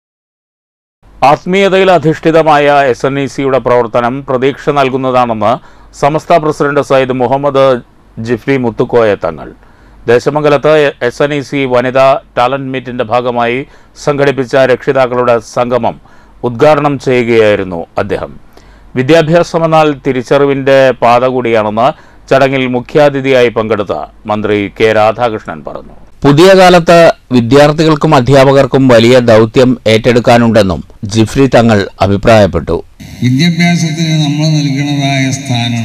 ആത്മീയതയിൽ അധിഷ്ഠിതമായ എസ് എൻ ഇ സിയുടെ പ്രവർത്തനം പ്രതീക്ഷ നൽകുന്നതാണെന്ന് സമസ്ത പ്രസിഡന്റ് സയ്യിദ് മുഹമ്മദ് ജിഫ്രി മുത്തുക്കോയ തങ്ങൾ. ദേശമംഗലത്ത് എസ് എൻ ഇ സി വനിതാ ടാലന്റ് മീറ്റിന്റെ ഭാഗമായി സംഘടിപ്പിച്ച രക്ഷിതാക്കളുടെ സംഗമം ഉദ്ഘാടനം ചെയ്യുകയായിരുന്നു അദ്ദേഹം. വിദ്യാഭ്യാസമെന്നാൽ തിരിച്ചറിവിന്റെ പാത കൂടിയാണെന്ന് ചടങ്ങിൽ മുഖ്യാതിഥിയായി പങ്കെടുത്ത മന്ത്രി കെ രാധാകൃഷ്ണൻ പറഞ്ഞു. പുതിയ കാലത്ത് വിദ്യാർത്ഥികൾക്കും അധ്യാപകർക്കും വലിയ ദൗത്യം ഏറ്റെടുക്കാനുണ്ടെന്നും ജിഫ്രി തങ്ങൾ അഭിപ്രായപ്പെട്ടു. വിദ്യാഭ്യാസത്തിന് നമ്മൾ നൽകുന്നതായ സ്ഥാനം,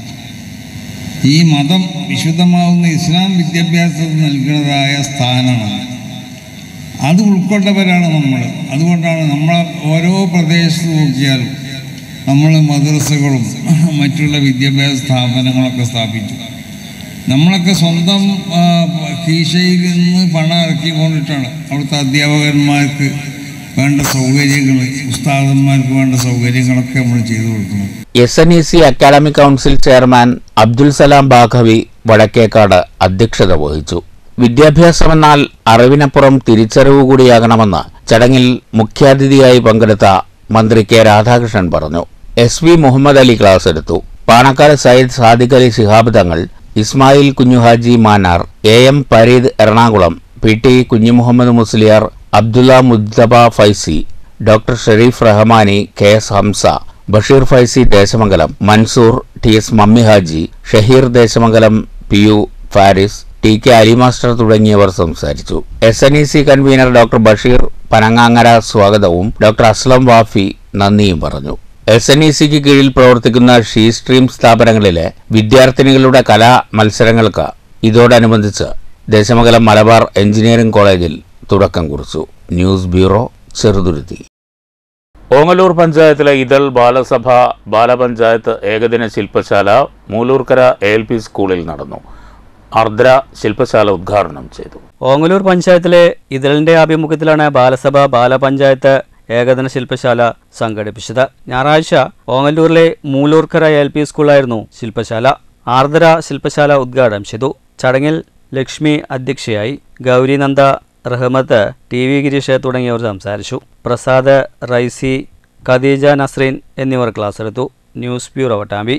ഈ മതം വിശുദ്ധമാവുന്ന ഇസ്ലാം വിദ്യാഭ്യാസത്തിന് നൽകുന്നതായ സ്ഥാനമാണ്. അത് ഉൾക്കൊണ്ടവരാണ് നമ്മൾ. അതുകൊണ്ടാണ് നമ്മൾ ഓരോ പ്രദേശത്ത് നോക്കിയാലും നമ്മൾ മദ്രസകളും മറ്റുള്ള വിദ്യാഭ്യാസ സ്ഥാപനങ്ങളൊക്കെ സ്ഥാപിച്ചു. നമ്മളൊക്കെ സ്വന്തം കീശയിൽ നിന്ന് പണം ഇറക്കിക്കൊണ്ടിട്ടാണ് അവിടുത്തെ അധ്യാപകന്മാർക്ക് വേണ്ട സൗകര്യങ്ങൾ, ഉസ്താദന്മാർക്ക് വേണ്ട സൗകര്യങ്ങളൊക്കെ നമ്മൾ ചെയ്തു കൊടുക്കണം. S N E C academic council chairman Abdul Salam Baqavi Vadakkekad അധ്യക്ഷത വഹിച്ചു. വിദ്യാഭ്യാസമെന്നാൽ അറിവിനപ്പുറം തിരിച്ചറിവ് കൂടിയാകണമെന്ന് ചടങ്ങിൽ മുഖ്യാതിഥിയായി പങ്കെടുത്ത മന്ത്രി കെ രാധാകൃഷ്ണൻ പറഞ്ഞു. S V Muhammad Ali class എടുത്തു. Panakkad Sayyid Sadiq Ali Shihab Thangal, Ismail Kunjuhaji Mannar, A M Pareed Ernakulam, P T Kunjumuhammad Musliyar, Abdulla Mujthaba Faizy, doctor Shareef Rahmani, K S Hamza, Basheer Faizy Desamangalam, Mansoor, T S Mammi Haji, Shaheer Desamangalam, P U Faris, T K Ali master തുടങ്ങിയവർ സംസാരിച്ചു. S N E C convener doctor Basheer Panangangara സ്വാഗതവും ഡോക്ടർ അസ്ലം വാഫി നന്ദിയും പറഞ്ഞു. എസ് എൻ ഇ സിക്ക് കീഴിൽ പ്രവർത്തിക്കുന്ന ഷീ സ്ട്രീം സ്ഥാപനങ്ങളിലെ വിദ്യാർത്ഥിനികളുടെ കലാ മത്സരങ്ങൾക്ക് ഇതോടനുബന്ധിച്ച് ദേശമംഗലം മലബാർ എഞ്ചിനീയറിംഗ് കോളേജിൽ തുടക്കം കുറിച്ചു. News bureau, Cheruthuruthy. ഓങ്ങല്ലൂർ പഞ്ചായത്തിലെ ഇതൾ ബാലസഭ ബാലപഞ്ചായത്ത് ഏകദിന ശില്പശാല മൂലൂർക്കര എ എൽ പി സ്കൂളിൽ നടന്നു. ആർദ്ര ശില്പശാല ഉദ്ഘാടനം ചെയ്തു. ഓങ്ങല്ലൂർ പഞ്ചായത്തിലെ ഇതളിന്റെ ആഭിമുഖ്യത്തിലാണ് ബാലസഭ ബാലപഞ്ചായത്ത് ഏകദിന ശില്പശാല സംഘടിപ്പിച്ചത്. ഞായറാഴ്ച ഓങ്ങല്ലൂരിലെ മൂലൂർക്കര എൽ പി സ്കൂളായിരുന്നു ശില്പശാല. ആർദ്ര ശില്പശാല ഉദ്ഘാടനം ചെയ്തു. ചടങ്ങിൽ ലക്ഷ്മി അധ്യക്ഷയായി. ഗൗരിനന്ദ, റഹ്മത്ത്, ടി വി ഗിരീഷ് തുടങ്ങിയവർ സംസാരിച്ചു. പ്രസാദ്, റൈസി, ഖദീജ നസ്രീൻ എന്നിവർ ക്ലാസ് എടുത്തു. News bureau, Pattambi.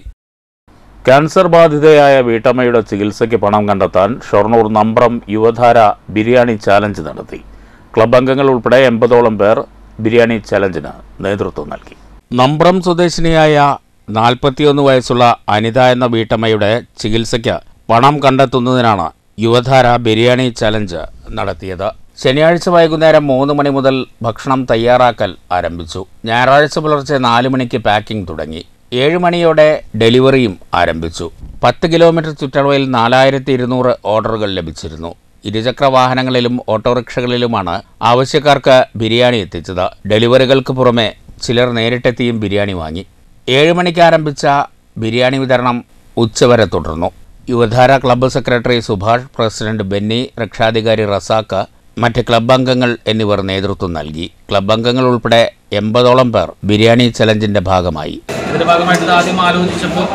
ക്യാൻസർ ബാധിതയായ വീട്ടമ്മയുടെ ചികിത്സയ്ക്ക് പണം കണ്ടെത്താൻ ഷൊർണൂർ നമ്പ്രം യുവധാര ബിരിയാണി ചാലഞ്ച് നടത്തി. ക്ലബ് അംഗങ്ങൾ ഉൾപ്പെടെ എൺപതോളം പേർ ബിരിയാണി ചലഞ്ചിന് നേതൃത്വം നൽകി. നമ്പ്രം സ്വദേശിനിയായ നാൽപ്പത്തിയൊന്ന് വയസ്സുള്ള അനിത എന്ന വീട്ടമ്മയുടെ ചികിത്സയ്ക്ക് പണം കണ്ടെത്തുന്നതിനാണ് യുവധാര ബിരിയാണി ചലഞ്ച് നടത്തിയത്. ശനിയാഴ്ച വൈകുന്നേരം മൂന്ന് മണി മുതൽ ഭക്ഷണം തയ്യാറാക്കൽ ആരംഭിച്ചു. ഞായറാഴ്ച പുലർച്ചെ നാല് മണിക്ക് പാക്കിംഗ് തുടങ്ങി. ഏഴ് മണിയോടെ ഡെലിവറിയും ആരംഭിച്ചു. പത്ത് കിലോമീറ്റർ ചുറ്റളവിൽ നാലായിരത്തി ഇരുന്നൂറ് ഓർഡറുകൾ ലഭിച്ചിരുന്നു. ഇരുചക്ര വാഹനങ്ങളിലും ഓട്ടോറിക്ഷകളിലുമാണ് ആവശ്യക്കാർക്ക് ബിരിയാണി എത്തിച്ചത്. ഡെലിവറികൾക്ക് പുറമെ ചിലർ നേരിട്ടെത്തിയും ബിരിയാണി വാങ്ങി. ഏഴ് മണിക്ക് ആരംഭിച്ച ബിരിയാണി വിതരണം ഉച്ചവരെ തുടർന്നു. Yuvadhara club secretary Subhash, president Benny, രക്ഷാധികാരി റസാഖ്, മറ്റ് ക്ലബ് അംഗങ്ങൾ എന്നിവർ നേതൃത്വം നൽകി. ക്ലബ് അംഗങ്ങൾ ഉൾപ്പെടെ എൺപതോളം പേർ ബിരിയാണി ചലഞ്ചിന്റെ ഭാഗമായി. ഇതിന്റെ ഭാഗമായിട്ട് ആദ്യം ആലോചിച്ചപ്പോൾ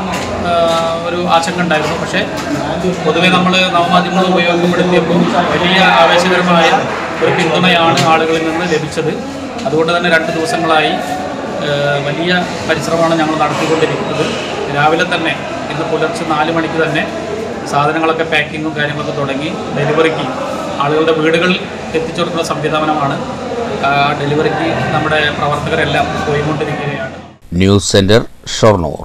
ഒരു ആശങ്ക ഉണ്ടായിരുന്നു. പക്ഷേ പൊതുവെ നമ്മൾ നവമാധ്യമങ്ങൾ ഉപയോഗപ്പെടുത്തിയപ്പോൾ വലിയ ആവേശകരമായ ഒരു പിന്തുണയാണ് ആളുകളിൽ നിന്ന് ലഭിച്ചത്. അതുകൊണ്ട് തന്നെ രണ്ട് ദിവസങ്ങളായി വലിയ പരിശ്രമമാണ് ഞങ്ങൾ നടത്തിക്കൊണ്ടിരിക്കുന്നത്. രാവിലെ തന്നെ ഇന്ന് പുലർച്ചെ നാല് മണിക്ക് തന്നെ സാധനങ്ങളൊക്കെ പാക്കിങ്ങും കാര്യങ്ങളൊക്കെ തുടങ്ങി ഡെലിവറിക്ക് ആളുകളുടെ വീടുകളിൽ എത്തിച്ചു കൊടുക്കുന്ന സംവിധാനമാണ്. ഡെലിവറിക്ക് നമ്മുടെ പ്രവർത്തകരെല്ലാം പോയിക്കൊണ്ടിരിക്കുകയാണ്. News centre, Shoranur.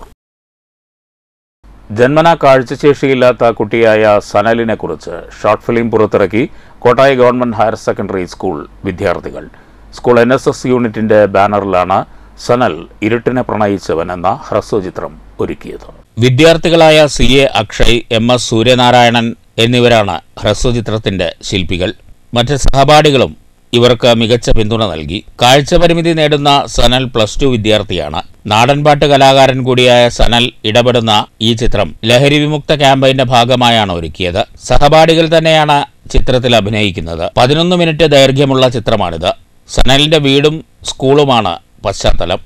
ജന്മനാ കാഴ്ചശേഷിയില്ലാത്ത കുട്ടിയായ സനലിനെ കുറിച്ച് ഷോർട്ട് ഫിലിം പുറത്തിറക്കി Kottayi government higher secondary school വിദ്യാർത്ഥികൾ. സ്കൂൾ എൻ എസ് എസ് യൂണിറ്റിന്റെ ബാനറിലാണ് സനൽ ഇരുട്ടിനെ പ്രണയിച്ചവൻ എന്ന ഹ്രസ്വചിത്രം ഒരുക്കിയത്. വിദ്യാർത്ഥികളായ C A Akshay, M S Suryanarayanan എന്നിവരാണ് ഹ്രസ്വചിത്രത്തിന്റെ ശില്പികൾ. മറ്റ് സഹപാഠികളും ഇവർക്ക് മികച്ച പിന്തുണ നൽകി. കാഴ്ചപരിമിതി നേടുന്ന സനൽ പ്ലസ് ടു വിദ്യാർത്ഥിയാണ്. നാടൻപാട്ട് കലാകാരൻ കൂടിയായ സനൽ ഇടപെടുന്ന ഈ ചിത്രം ലഹരി വിമുക്ത ക്യാമ്പയിന്റെ ഭാഗമായാണ് ഒരുക്കിയത്. സഹപാഠികൾ തന്നെയാണ് ചിത്രത്തിൽ അഭിനയിക്കുന്നത്. പതിനൊന്ന് മിനിറ്റ് ദൈർഘ്യമുള്ള ചിത്രമാണിത്. സനലിന്റെ വീടും സ്കൂളുമാണ് പശ്ചാത്തലം.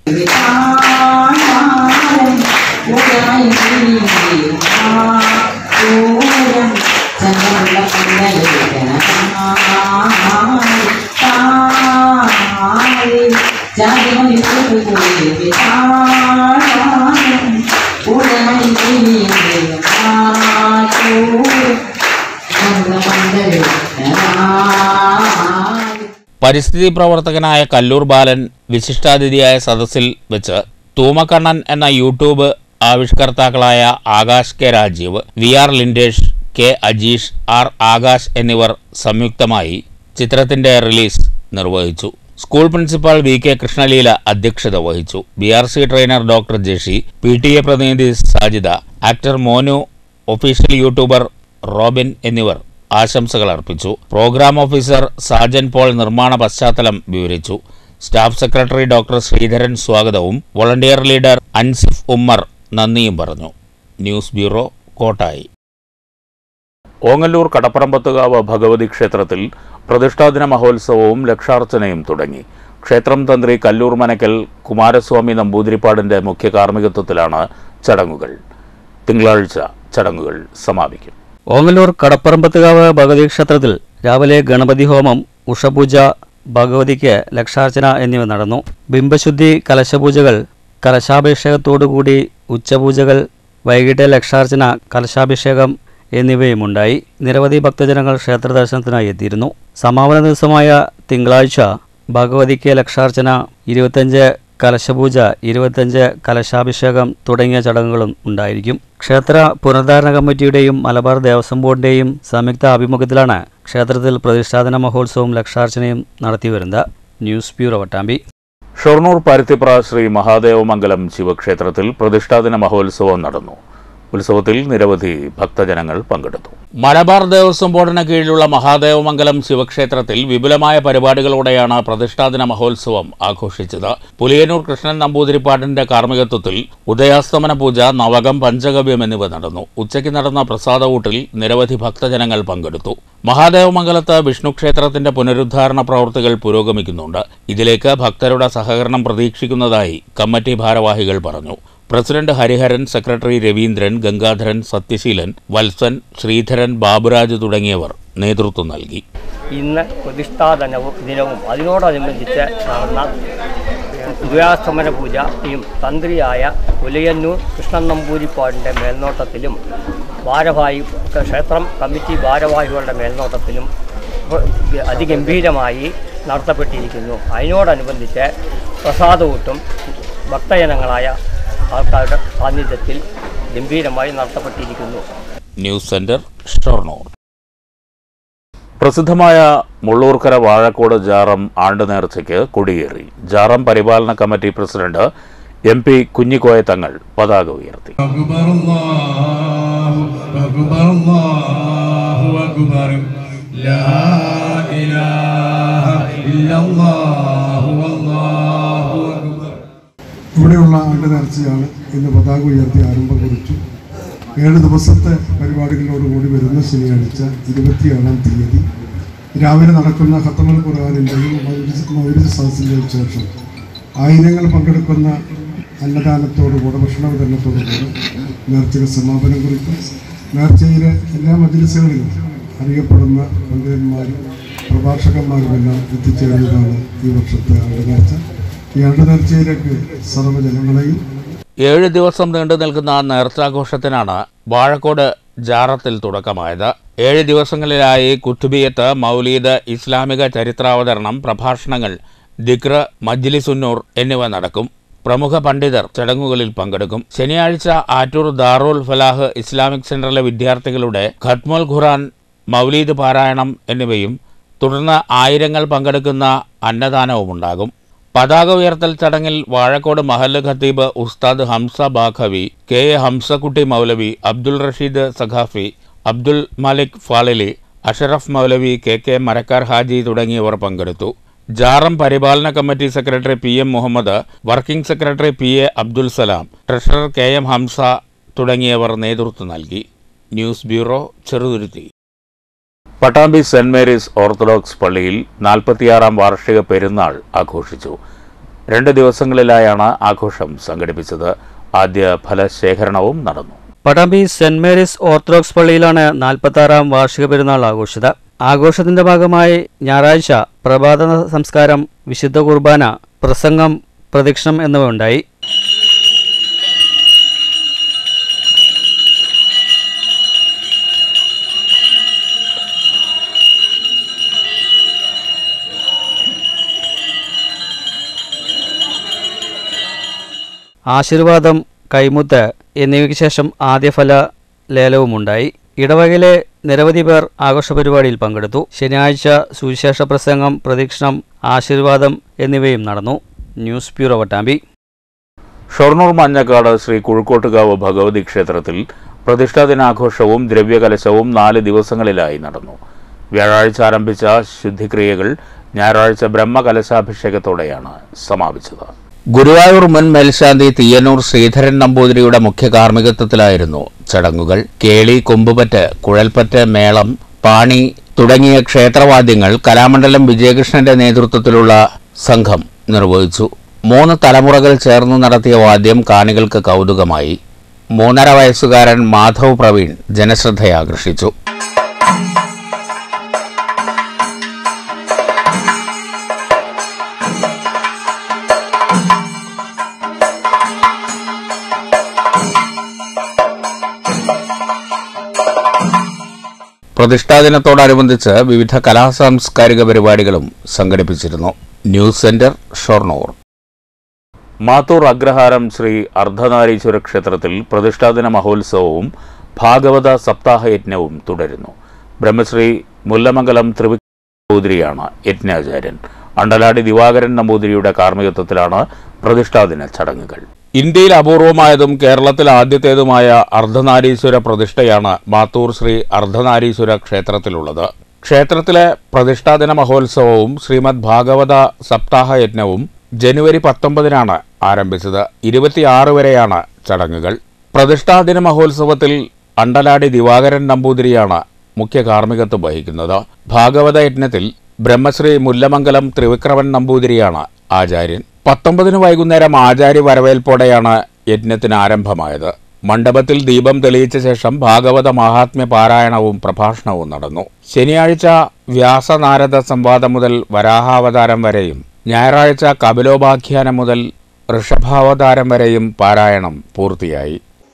പരിസ്ഥിതി പ്രവർത്തകനായ കല്ലൂർ ബാലൻ വിശിഷ്ടാതിഥിയായ സദസ്സിൽ വെച്ച് തൂമക്കണ്ണൻ എന്ന യൂട്യൂബ് ആവിഷ്കർത്താക്കളായ Akash K Rajeev, V R Lindesh, K Ajeesh, R Akash എന്നിവർ സംയുക്തമായി ചിത്രത്തിന്റെ റിലീസ് നിർവഹിച്ചു. School principal V K Krishnaleela അധ്യക്ഷത വഹിച്ചു. B R C trainer doctor Jeshi, P T A പ്രതിനിധി Sajida, actor Monu, official YouTuber Robin എന്നിവർ ആശംസകൾ അർപ്പിച്ചു. പ്രോഗ്രാം ഓഫീസർ സാജൻ പോൾ നിർമ്മാണ പശ്ചാത്തലം വിവരിച്ചു. സ്റ്റാഫ് സെക്രട്ടറി ഡോക്ടർ ശ്രീധരൻ സ്വാഗതവും വോളണ്ടിയർ ലീഡർ അൻസിഫ് ഉമ്മർ നന്ദിയും പറഞ്ഞു. News bureau, Kottayi. ഓങ്ങല്ലൂർ കടപ്പറമ്പത്തുകാവ് ഭഗവതി ക്ഷേത്രത്തിൽ പ്രതിഷ്ഠാദിന മഹോത്സവവും ലക്ഷാർച്ചനയും തുടങ്ങി. ക്ഷേത്രം തന്ത്രി കല്ലൂർ മനക്കൽ കുമാരസ്വാമി നമ്പൂതിരിപ്പാടിന്റെ മുഖ്യ കാർമ്മികത്വത്തിലാണ് ചടങ്ങുകൾ. തിങ്കളാഴ്ച ചടങ്ങുകൾ സമാപിക്കും. ഓങ്ങല്ലൂർ കടപ്പറമ്പത്തുകാവ് ഭഗവതി ക്ഷേത്രത്തിൽ രാവിലെ ഗണപതി ഹോമം, ഉഷപൂജ, ഭഗവതിക്ക് ലക്ഷാർച്ചന എന്നിവ നടന്നു. ബിംബശുദ്ധി കലശപൂജകൾ, കലശാഭിഷേകത്തോടുകൂടി ഉച്ചപൂജകൾ, വൈകിട്ട് ലക്ഷാർച്ചന, കലശാഭിഷേകം എന്നിവയുമുണ്ടായി. നിരവധി ഭക്തജനങ്ങൾ ക്ഷേത്ര ദർശനത്തിനായി എത്തിയിരുന്നു. സമാപന ദിവസമായ തിങ്കളാഴ്ച ഭഗവതിക്ക് ലക്ഷാർച്ചന, ഇരുപത്തഞ്ച് കലശപൂജ, ഇരുപത്തഞ്ച് കലശാഭിഷേകം തുടങ്ങിയ ചടങ്ങുകളും ഉണ്ടായിരിക്കും. ക്ഷേത്ര പുനരുദ്ധാരണ കമ്മിറ്റിയുടെയും മലബാർ ദേവസ്വം ബോർഡിന്റെയും സംയുക്ത ആഭിമുഖ്യത്തിലാണ് ക്ഷേത്രത്തിൽ പ്രതിഷ്ഠാദന മഹോത്സവവും ലക്ഷാർച്ചനയും നടത്തിവരുന്നത്. News bureau Pattambi. ഷൊർണൂർ പരുത്തിപ്ര ശ്രീ മഹാദേവമംഗലം ശിവക്ഷേത്രത്തിൽ പ്രതിഷ്ഠാദിന മഹോത്സവം നടന്നു. ഉത്സവത്തിൽ നിരവധി ഭക്തജനങ്ങൾ പങ്കെടുത്തു. മലബാർ ദേവസ്വം ബോർഡിന് കീഴിലുള്ള മഹാദേവമംഗലം ശിവക്ഷേത്രത്തിൽ വിപുലമായ പരിപാടികളോടെയാണ് പ്രതിഷ്ഠാദിന മഹോത്സവം ആഘോഷിച്ചത്. പുലിയന്നൂർ കൃഷ്ണൻ നമ്പൂതിരിപ്പാടിന്റെ കാർമ്മികത്വത്തിൽ ഉദയാസ്തമന പൂജ, നവകം, പഞ്ചഗവ്യം എന്നിവ നടന്നു. ഉച്ചയ്ക്ക് നടന്ന പ്രസാദഊട്ടിൽ നിരവധി ഭക്തജനങ്ങൾ പങ്കെടുത്തു. മഹാദേവമംഗലത്ത് വിഷ്ണു ക്ഷേത്രത്തിന്റെ പുനരുദ്ധാരണ പ്രവൃത്തികൾ പുരോഗമിക്കുന്നുണ്ട്. ഇതിലേക്ക് ഭക്തരുടെ സഹകരണം പ്രതീക്ഷിക്കുന്നതായി കമ്മിറ്റി ഭാരവാഹികൾ പറഞ്ഞു. പ്രസിഡന്റ് ഹരിഹരൻ, സെക്രട്ടറി രവീന്ദ്രൻ, ഗംഗാധരൻ, സത്യശീലൻ, വത്സൻ, ശ്രീധരൻ, ബാബുരാജ് തുടങ്ങിയവർ നേതൃത്വം നൽകി. ഇന്ന് പ്രതിഷ്ഠാദനവും ദിനവും അതിനോടനുബന്ധിച്ച് നടന്ന ഉദയാസ്തമന പൂജയും തന്ത്രിയായ പുലിയന്നൂർ കൃഷ്ണൻ നമ്പൂതിരിപ്പാടിൻ്റെ മേൽനോട്ടത്തിലും ഭാരവാഹി ക്ഷേത്രം കമ്മിറ്റി ഭാരവാഹികളുടെ മേൽനോട്ടത്തിലും അതിഗംഭീരമായി നടത്തപ്പെട്ടിരിക്കുന്നു. അതിനോടനുബന്ധിച്ച് പ്രസാദകൂട്ടും ഭക്തജനങ്ങളായ ആൾക്കാരുടെ സാന്നിധ്യത്തിൽ ഗംഭീരമായി നടത്തപ്പെട്ടിരിക്കുന്നു. News centre, Shoranur. പ്രസിദ്ധമായ മുള്ളൂർക്കര വാഴക്കോട് ജാറം ആണ്ട് നേർച്ചയ്ക്ക് കൊടിയേറി. ജാറം പരിപാലന committee president M P Kunhikoya Thangal പതാക ഉയർത്തി. ഇവിടെയുള്ള ആണ്ട് നേർച്ചയാണ് ഇന്ന് പതാക ഉയർത്തി ആരംഭം കുറിച്ചു. ഏഴ് ദിവസത്തെ പരിപാടികളോടുകൂടി വരുന്ന ശനിയാഴ്ച ഇരുപത്തിയേഴാം തീയതി രാവിലെ നടക്കുന്ന ഖത്തമുൽ ഖുർആനിൻ്റെയും മൗലിദ് സദസ്സിൻ്റെയും ശേഷം ആയിരങ്ങൾ പങ്കെടുക്കുന്ന അന്നദാനത്തോടുകൂടെ ഭക്ഷണ വിതരണത്തോടുകൂടെ നേർച്ചയുടെ സമാപനം കുറിക്കും. നേർച്ചയിലെ എല്ലാ മജ്ലിസുകളിലും അറിയപ്പെടുന്ന പണ്ഡിതന്മാരും പ്രഭാഷകന്മാരുമെല്ലാം എത്തിച്ചേരുന്നതാണ് ഈ വർഷത്തെ ആണ്ട് നേർച്ച. ഈ ആണ്ട് നേർച്ചയിലേക്ക് സർവ്വജനങ്ങളെയും ഏഴ് ദിവസം നീണ്ടു നിൽക്കുന്ന നേർച്ചാഘോഷത്തിനാണ് വാഴക്കോട് ജാറത്തിൽ തുടക്കമായത്. ഏഴ് ദിവസങ്ങളിലായി കുത്തുബിയത്ത്, മൗലീദ്, ഇസ്ലാമിക ചരിത്രാവതരണം, പ്രഭാഷണങ്ങൾ, ദിക്ർ, മജ്ലിസുന്നൂർ എന്നിവ നടക്കും. പ്രമുഖ പണ്ഡിതർ ചടങ്ങുകളിൽ പങ്കെടുക്കും. ശനിയാഴ്ച ആറ്റൂർ ദാറുൽ ഫലാഹ് ഇസ്ലാമിക് സെന്ററിലെ വിദ്യാർത്ഥികളുടെ ഖത്മുൽ ഖുർആൻ, മൗലീദ് പാരായണം എന്നിവയും തുടർന്ന് ആയിരങ്ങൾ പങ്കെടുക്കുന്ന അന്നദാനവുമുണ്ടാകും. പതാക ഉയർത്തൽ ചടങ്ങിൽ വാഴക്കോട് മഹല്ല് ഖത്തീബ് ഉസ്താദ് Hamza Baqavi, K A Hamzakutty Moulavi, Abdul Rasheed Saqafi, Abdul Malik Falili, Asharaf Moulavi, K K Marakkar Haji തുടങ്ങിയവർ പങ്കെടുത്തു. ജാറം പരിപാലന committee secretary P M Muhammad, working secretary P A Abdul Salam, treasurer K M Hamza തുടങ്ങിയവർ നേതൃത്വം നൽകി. News bureau, Cheruthuruthy. Pattambi saint Mary's Orthodox പള്ളിയിൽ നാൽപ്പത്തിയാറാം വാർഷിക പെരുന്നാൾ ആഘോഷിച്ചു. രണ്ട് ദിവസങ്ങളിലായാണ് ആഘോഷം സംഘടിപ്പിച്ചത്. ആദ്യ ഫലശേഖരണവും നടന്നു. പട്ടാമ്പി സെന്റ് മേരീസ് ഓർത്തഡോക്സ് പള്ളിയിലാണ് നാൽപ്പത്താറാം വാർഷിക പെരുന്നാൾ ആഘോഷിച്ചത്. ആഘോഷത്തിന്റെ ഭാഗമായി ഞായറാഴ്ച പ്രഭാത സംസ്കാരം, വിശുദ്ധ കുർബാന, പ്രസംഗം, പ്രദക്ഷിണം എന്നിവ ഉണ്ടായി. ആശീർവാദം, കൈമുത്ത് എന്നിവയ്ക്ക് ശേഷം ആദ്യഫല ലേലവുമുണ്ടായി. ഇടവകയിലെ നിരവധി പേർ ആഘോഷ പരിപാടിയിൽ പങ്കെടുത്തു. ശനിയാഴ്ച സുവിശേഷ പ്രസംഗം, പ്രദക്ഷിണം, ആശീർവാദം എന്നിവയും നടന്നു. News bureau Pattambi. ഷൊർണൂർ മഞ്ഞക്കാട് ശ്രീ കുഴുക്കോട്ടുകാവ് ഭഗവതി ക്ഷേത്രത്തിൽ പ്രതിഷ്ഠാ ദിനാഘോഷവും ദ്രവ്യകലശവും നാല് ദിവസങ്ങളിലായി നടന്നു. വ്യാഴാഴ്ച ആരംഭിച്ച ശുദ്ധിക്രിയകൾ ഞായറാഴ്ച ബ്രഹ്മകലശാഭിഷേകത്തോടെയാണ് സമാപിച്ചത്. ഗുരുവായൂർ മുൻ മേൽശാന്തി തീയന്നൂർ ശ്രീധരൻ നമ്പൂതിരിയുടെ മുഖ്യ കാർമ്മികത്വത്തിലായിരുന്നു ചടങ്ങുകൾ. കേളി, കൊമ്പുപറ്റ്, കുഴൽപ്പറ്റ്, മേളം, പാണി തുടങ്ങിയ ക്ഷേത്രവാദ്യങ്ങൾ കലാമണ്ഡലം വിജയകൃഷ്ണന്റെ നേതൃത്വത്തിലുള്ള സംഘം നിർവഹിച്ചു. മൂന്ന് തലമുറകൾ ചേർന്ന് നടത്തിയ വാദ്യം കാണികൾക്ക് കൗതുകമായി. മൂന്നര വയസ്സുകാരൻ മാധവ് പ്രവീൺ ജനശ്രദ്ധയാകർഷിച്ചു. പ്രതിഷ്ഠാദിനത്തോടനുബന്ധിച്ച് വിവിധ കലാസാംസ്കാരിക പരിപാടികളും സംഘടിപ്പിച്ചിരുന്നു. News centre Shoranur. മാത്തൂർ അഗ്രഹാരം ശ്രീ അർദ്ധനാരീശ്വര ക്ഷേത്രത്തിൽ പ്രതിഷ്ഠാദിന മഹോത്സവവും ഭാഗവത സപ്താഹയജ്ഞവും തുടരുന്നു. ബ്രഹ്മശ്രീ മുല്ലമംഗലം ത്രിവിക്രമൻ നമ്പൂതിരിയാണ് യജ്ഞാചാര്യൻ. അണ്ടലാടി ദിവാകരൻ നമ്പൂതിരിയുടെ കാർമ്മികത്വത്തിലാണ് പ്രതിഷ്ഠാദിന ചടങ്ങുകൾ. ഇന്ത്യയിൽ അപൂർവമായതും കേരളത്തിൽ ആദ്യത്തേതുമായ അർദ്ധനാരീശ്വര പ്രതിഷ്ഠയാണ് മാത്തൂർ ശ്രീ അർദ്ധനാരീശ്വര ക്ഷേത്രത്തിലുള്ളത്. ക്ഷേത്രത്തിലെ പ്രതിഷ്ഠാദിന മഹോത്സവവും ശ്രീമദ് ഭാഗവത സപ്താഹയജ്ഞവും ജനുവരി പത്തൊമ്പതിനാണ് ആരംഭിച്ചത്. ഇരുപത്തിയാറ് വരെയാണ് ചടങ്ങുകൾ. പ്രതിഷ്ഠാദിന മഹോത്സവത്തിൽ അണ്ടലാടി ദിവാകരൻ നമ്പൂതിരിയാണ് മുഖ്യ കാർമ്മികത്വം വഹിക്കുന്നത്. ഭാഗവത യജ്ഞത്തിൽ ബ്രഹ്മശ്രീ മുല്ലമംഗലം ത്രിവിക്രമൻ നമ്പൂതിരിയാണ് ആചാര്യൻ. പത്തൊമ്പതിന് വൈകുന്നേരം ആചാര്യ വരവേൽപ്പോടെയാണ് യജ്ഞത്തിന് ആരംഭമായത്. മണ്ഡപത്തിൽ ദീപം തെളിയിച്ച ശേഷം ഭാഗവത മഹാത്മ്യ പാരായണവും പ്രഭാഷണവും നടന്നു. ശനിയാഴ്ച വ്യാസനാരദ സംവാദം മുതൽ വരാഹാവതാരം വരെയും ഞായറാഴ്ച കപിലോപാഖ്യാനം മുതൽ ഋഷഭാവതാരം വരെയും പാരായണം പൂർത്തിയായി.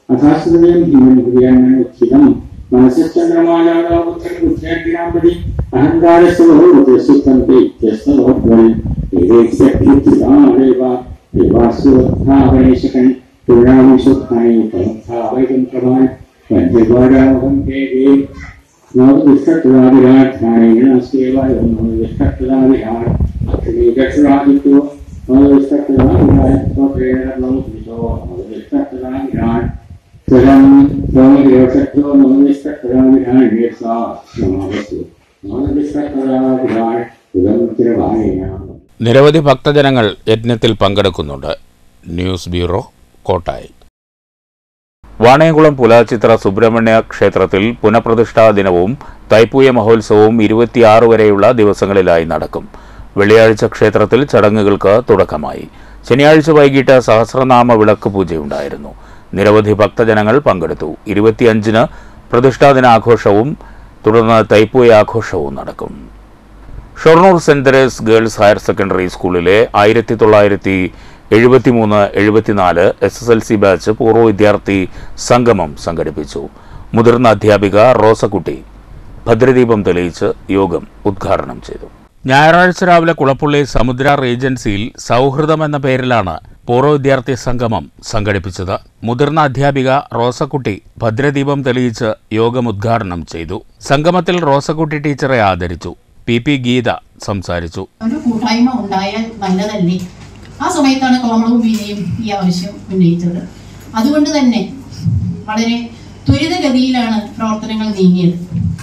നിരവധി ഭക്തജനങ്ങൾ യജ്ഞത്തിൽ പങ്കെടുക്കുന്നുണ്ട്. News bureau, Kottayi. വാണയംകുളം പുലാച്ചിത്ര സുബ്രഹ്മണ്യ ക്ഷേത്രത്തിൽ പുനഃപ്രതിഷ്ഠാ ദിനവും തൈപ്പൂയ മഹോത്സവവും ഇരുപത്തിയാറ് വരെയുള്ള ദിവസങ്ങളിലായി നടക്കും. വെള്ളിയാഴ്ച ക്ഷേത്രത്തിൽ ചടങ്ങുകൾക്ക് തുടക്കമായി. ശനിയാഴ്ച വൈകിട്ട് സഹസ്രനാമ വിളക്ക് പൂജയുണ്ടായിരുന്നു. നിരവധി ഭക്തജനങ്ങൾ പങ്കെടുത്തു. ഇരുപത്തിയഞ്ചിന് പ്രതിഷ്ഠാദിനാഘോഷവും തുടർന്ന് തൈപ്പൂയ ആഘോഷവും നടക്കും. Shoranur saint Theres girls higher secondary സ്കൂളിലെ ആയിരത്തി തൊള്ളായിരത്തി എഴുപത്തിമൂന്ന് എഴുപത്തിനാല് S S L C batch പൂർവ്വ വിദ്യാർത്ഥി സംഗമം സംഘടിപ്പിച്ചു. മുതിർന്ന അധ്യാപിക റോസക്കുട്ടി ഭദ്രദീപം തെളിയിച്ച് യോഗം ഉദ്ഘാടനം ചെയ്തു. ഞായറാഴ്ച രാവിലെ കുളപ്പുള്ളി സമുദ്ര റീജൻസിയിൽ സൗഹൃദം എന്ന പേരിലാണ് പൂർവ്വ വിദ്യാർത്ഥി സംഗമം സംഘടിപ്പിച്ചത്. മുതിർന്ന അധ്യാപിക റോസക്കുട്ടി ഭദ്രദീപം തെളിയിച്ച് യോഗം ഉദ്ഘാടനം ചെയ്തു. സംഗമത്തിൽ റോസക്കുട്ടി ടീച്ചറെ ആദരിച്ചു. പി പി ഗീത സംസാരിച്ചു. ഒരു കൂട്ടായ്മ ഉണ്ടായാൽ നല്ലതല്ലേ? ആ സമയത്താണ് കോമളവും ബീനയും ഈ ആവശ്യം ഉന്നയിച്ചത്. അതുകൊണ്ട് തന്നെ വളരെ ത്വരിതഗതിയിലാണ് പ്രവർത്തനങ്ങൾ നീങ്ങിയത്.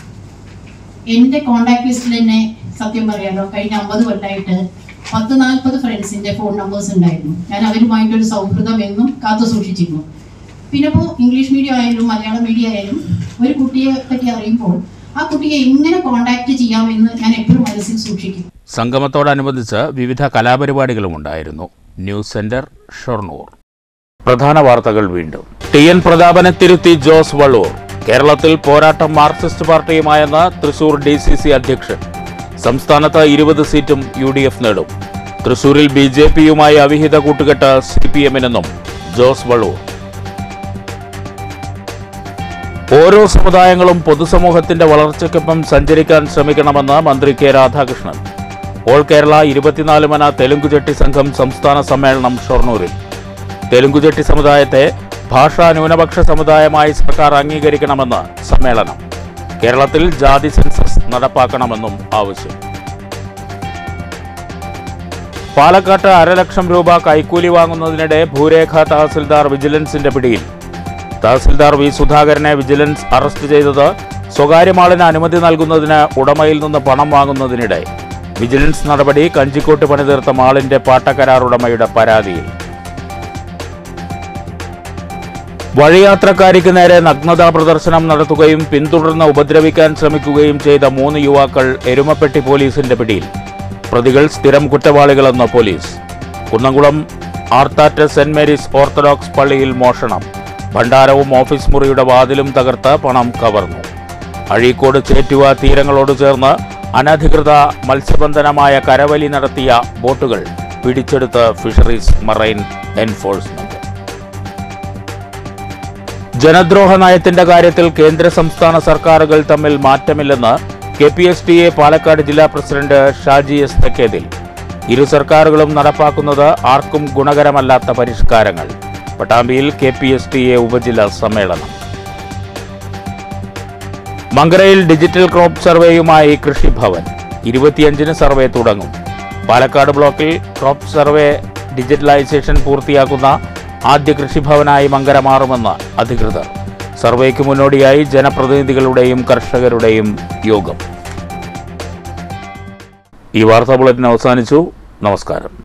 എൻ്റെ കോണ്ടാക്ട് ലിസ്റ്റിൽ തന്നെ സത്യം പറയാലോ കഴിഞ്ഞ അമ്പത് കൊല്ലമായിട്ട് പത്ത് നാൽപ്പത് ഫ്രണ്ട്സിൻ്റെ ഫോൺ നമ്പേഴ്സ് ഉണ്ടായിരുന്നു. ഞാൻ അവരുമായിട്ടൊരു സൗഹൃദം എന്നും കാത്തു സൂക്ഷിച്ചിരുന്നു. പിന്നെ ഇപ്പോൾ ഇംഗ്ലീഷ് മീഡിയം ആയാലും മലയാളം മീഡിയം ആയാലും ഒരു കുട്ടിയെ പറ്റി അറിയുമ്പോൾ ആ കുട്ടിയെ എങ്ങനെ കോണ്ടാക്ട് ചെയ്യാമെന്ന് ഞാൻ എപ്പോഴും മനസ്സിൽ സൂക്ഷിക്കും. സംഗമത്തോടനുബന്ധിച്ച് വിവിധ കലാപരിപാടികളും ഉണ്ടായിരുന്നു. News centre Shoranur. പ്രധാന വാർത്തകൾ വീണ്ടും. ടി എൻ പ്രതാപനെ തിരുത്തി ജോസ് വള്ളൂർ. കേരളത്തിൽ പോരാട്ടം മാർക്സിസ്റ്റ് പാർട്ടിയുമായെന്ന് തൃശൂർ ഡി സി സി അധ്യക്ഷൻ. സംസ്ഥാനത്ത് ഇരുപത് സീറ്റും യു ഡി എഫ് നേടും. തൃശൂരിൽ ബി ജെ പിയുമായി അവിഹിത കൂട്ടുകെട്ട് സി പി എമ്മിനെന്നും ജോസ് വള്ളൂർ. ഓരോ സമുദായങ്ങളും പൊതുസമൂഹത്തിന്റെ വളർച്ചയ്ക്കൊപ്പം സഞ്ചരിക്കാൻ ശ്രമിക്കണമെന്ന് മന്ത്രി കെ രാധാകൃഷ്ണൻ. ഓൾ കേരള ഇരുപത്തിനാല്-മന തെലുങ്കുചെട്ടി സംഘം സംസ്ഥാന സമ്മേളനം ഷൊർണൂരിൽ. തെലുങ്കുചെട്ടി സമുദായത്തെ ഭാഷാ ന്യൂനപക്ഷ സമുദായമായി സർക്കാർ അംഗീകരിക്കണമെന്ന് സമ്മേളനം. കേരളത്തിൽ ജാതി സെൻസസ് നടപ്പാക്കണമെന്നും ആവശ്യം. പാലക്കാട്ട് അരലക്ഷം രൂപ കൈക്കൂലി വാങ്ങുന്നതിനിടെ ഭൂരേഖ തഹസിൽദാർ വിജിലൻസിന്റെ പിടിയിൽ. തഹസിൽദാർ വി സുധാകരനെ വിജിലൻസ് അറസ്റ്റ് ചെയ്തത് സ്വകാര്യ മാളിന് അനുമതി നൽകുന്നതിന് ഉടമയിൽ നിന്ന് പണം വാങ്ങുന്നതിനിടെ. വിജിലൻസ് നടപടി കഞ്ചിക്കോട്ട് പണിതീർത്ത മാളിന്റെ പാട്ടക്കരാർ ഉടമയുടെ പരാതിയിൽ. വഴിയാത്രക്കാരിക്ക് നേരെ നഗ്നതാ പ്രദർശനം നടത്തുകയും പിന്തുടർന്ന് ഉപദ്രവിക്കാൻ ശ്രമിക്കുകയും ചെയ്ത മൂന്ന് യുവാക്കൾ എരുമപ്പെട്ടി പോലീസിന്റെ പിടിയിൽ. പ്രതികൾ സ്ഥിരം കുറ്റവാളികളെന്ന് police. Kunnamkulam Arthat saint Mary's Orthodox പള്ളിയിൽ മോഷണം. ഭണ്ഡാരവും ഓഫീസ് മുറിയുടെ വാതിലും തകർത്ത് പണം കവർന്നു. അഴീക്കോട് ചേറ്റുവ തീരങ്ങളോട് ചേർന്ന് അനധികൃത മത്സ്യബന്ധനമായ കരവലി നടത്തിയ ബോട്ടുകൾ പിടിച്ചെടുത്ത് ഫിഷറീസ് മറൈൻ എൻഫോഴ്സ്മെന്റ്. ജനദ്രോഹ നയത്തിന്റെ കാര്യത്തിൽ കേന്ദ്ര സംസ്ഥാന സർക്കാരുകൾ തമ്മിൽ മാറ്റമില്ലെന്ന് K P S T A Palakkad ജില്ലാ പ്രസിഡന്റ് ഷാജി എസ് തെക്കേതിൽ. ഇരു സർക്കാരുകളും നടപ്പാക്കുന്നത് ആർക്കും ഗുണകരമല്ലാത്ത പരിഷ്കാരങ്ങൾ. പട്ടാമ്പിയിൽ K P S T A ഉപജില്ലാ സമ്മേളനം. മങ്കരയിൽ ഡിജിറ്റൽ ക്രോപ്പ് സർവേയുമായി കൃഷിഭവൻ. ഇരുപത്തിയഞ്ചിന് സർവേ തുടങ്ങും. പാലക്കാട് ബ്ലോക്കിൽ ക്രോപ്പ് സർവേ ഡിജിറ്റലൈസേഷൻ പൂർത്തിയാക്കുന്ന ആദ്യ കൃഷിഭവനായി മങ്കര മാറുമെന്ന് അധികൃതർ. സർവേക്ക് മുന്നോടിയായി ജനപ്രതിനിധികളുടെയും കർഷകരുടെയും യോഗം. ഈ വാർത്താ ബുള്ളറ്റിൻ അവസാനിച്ചു. നമസ്കാരം.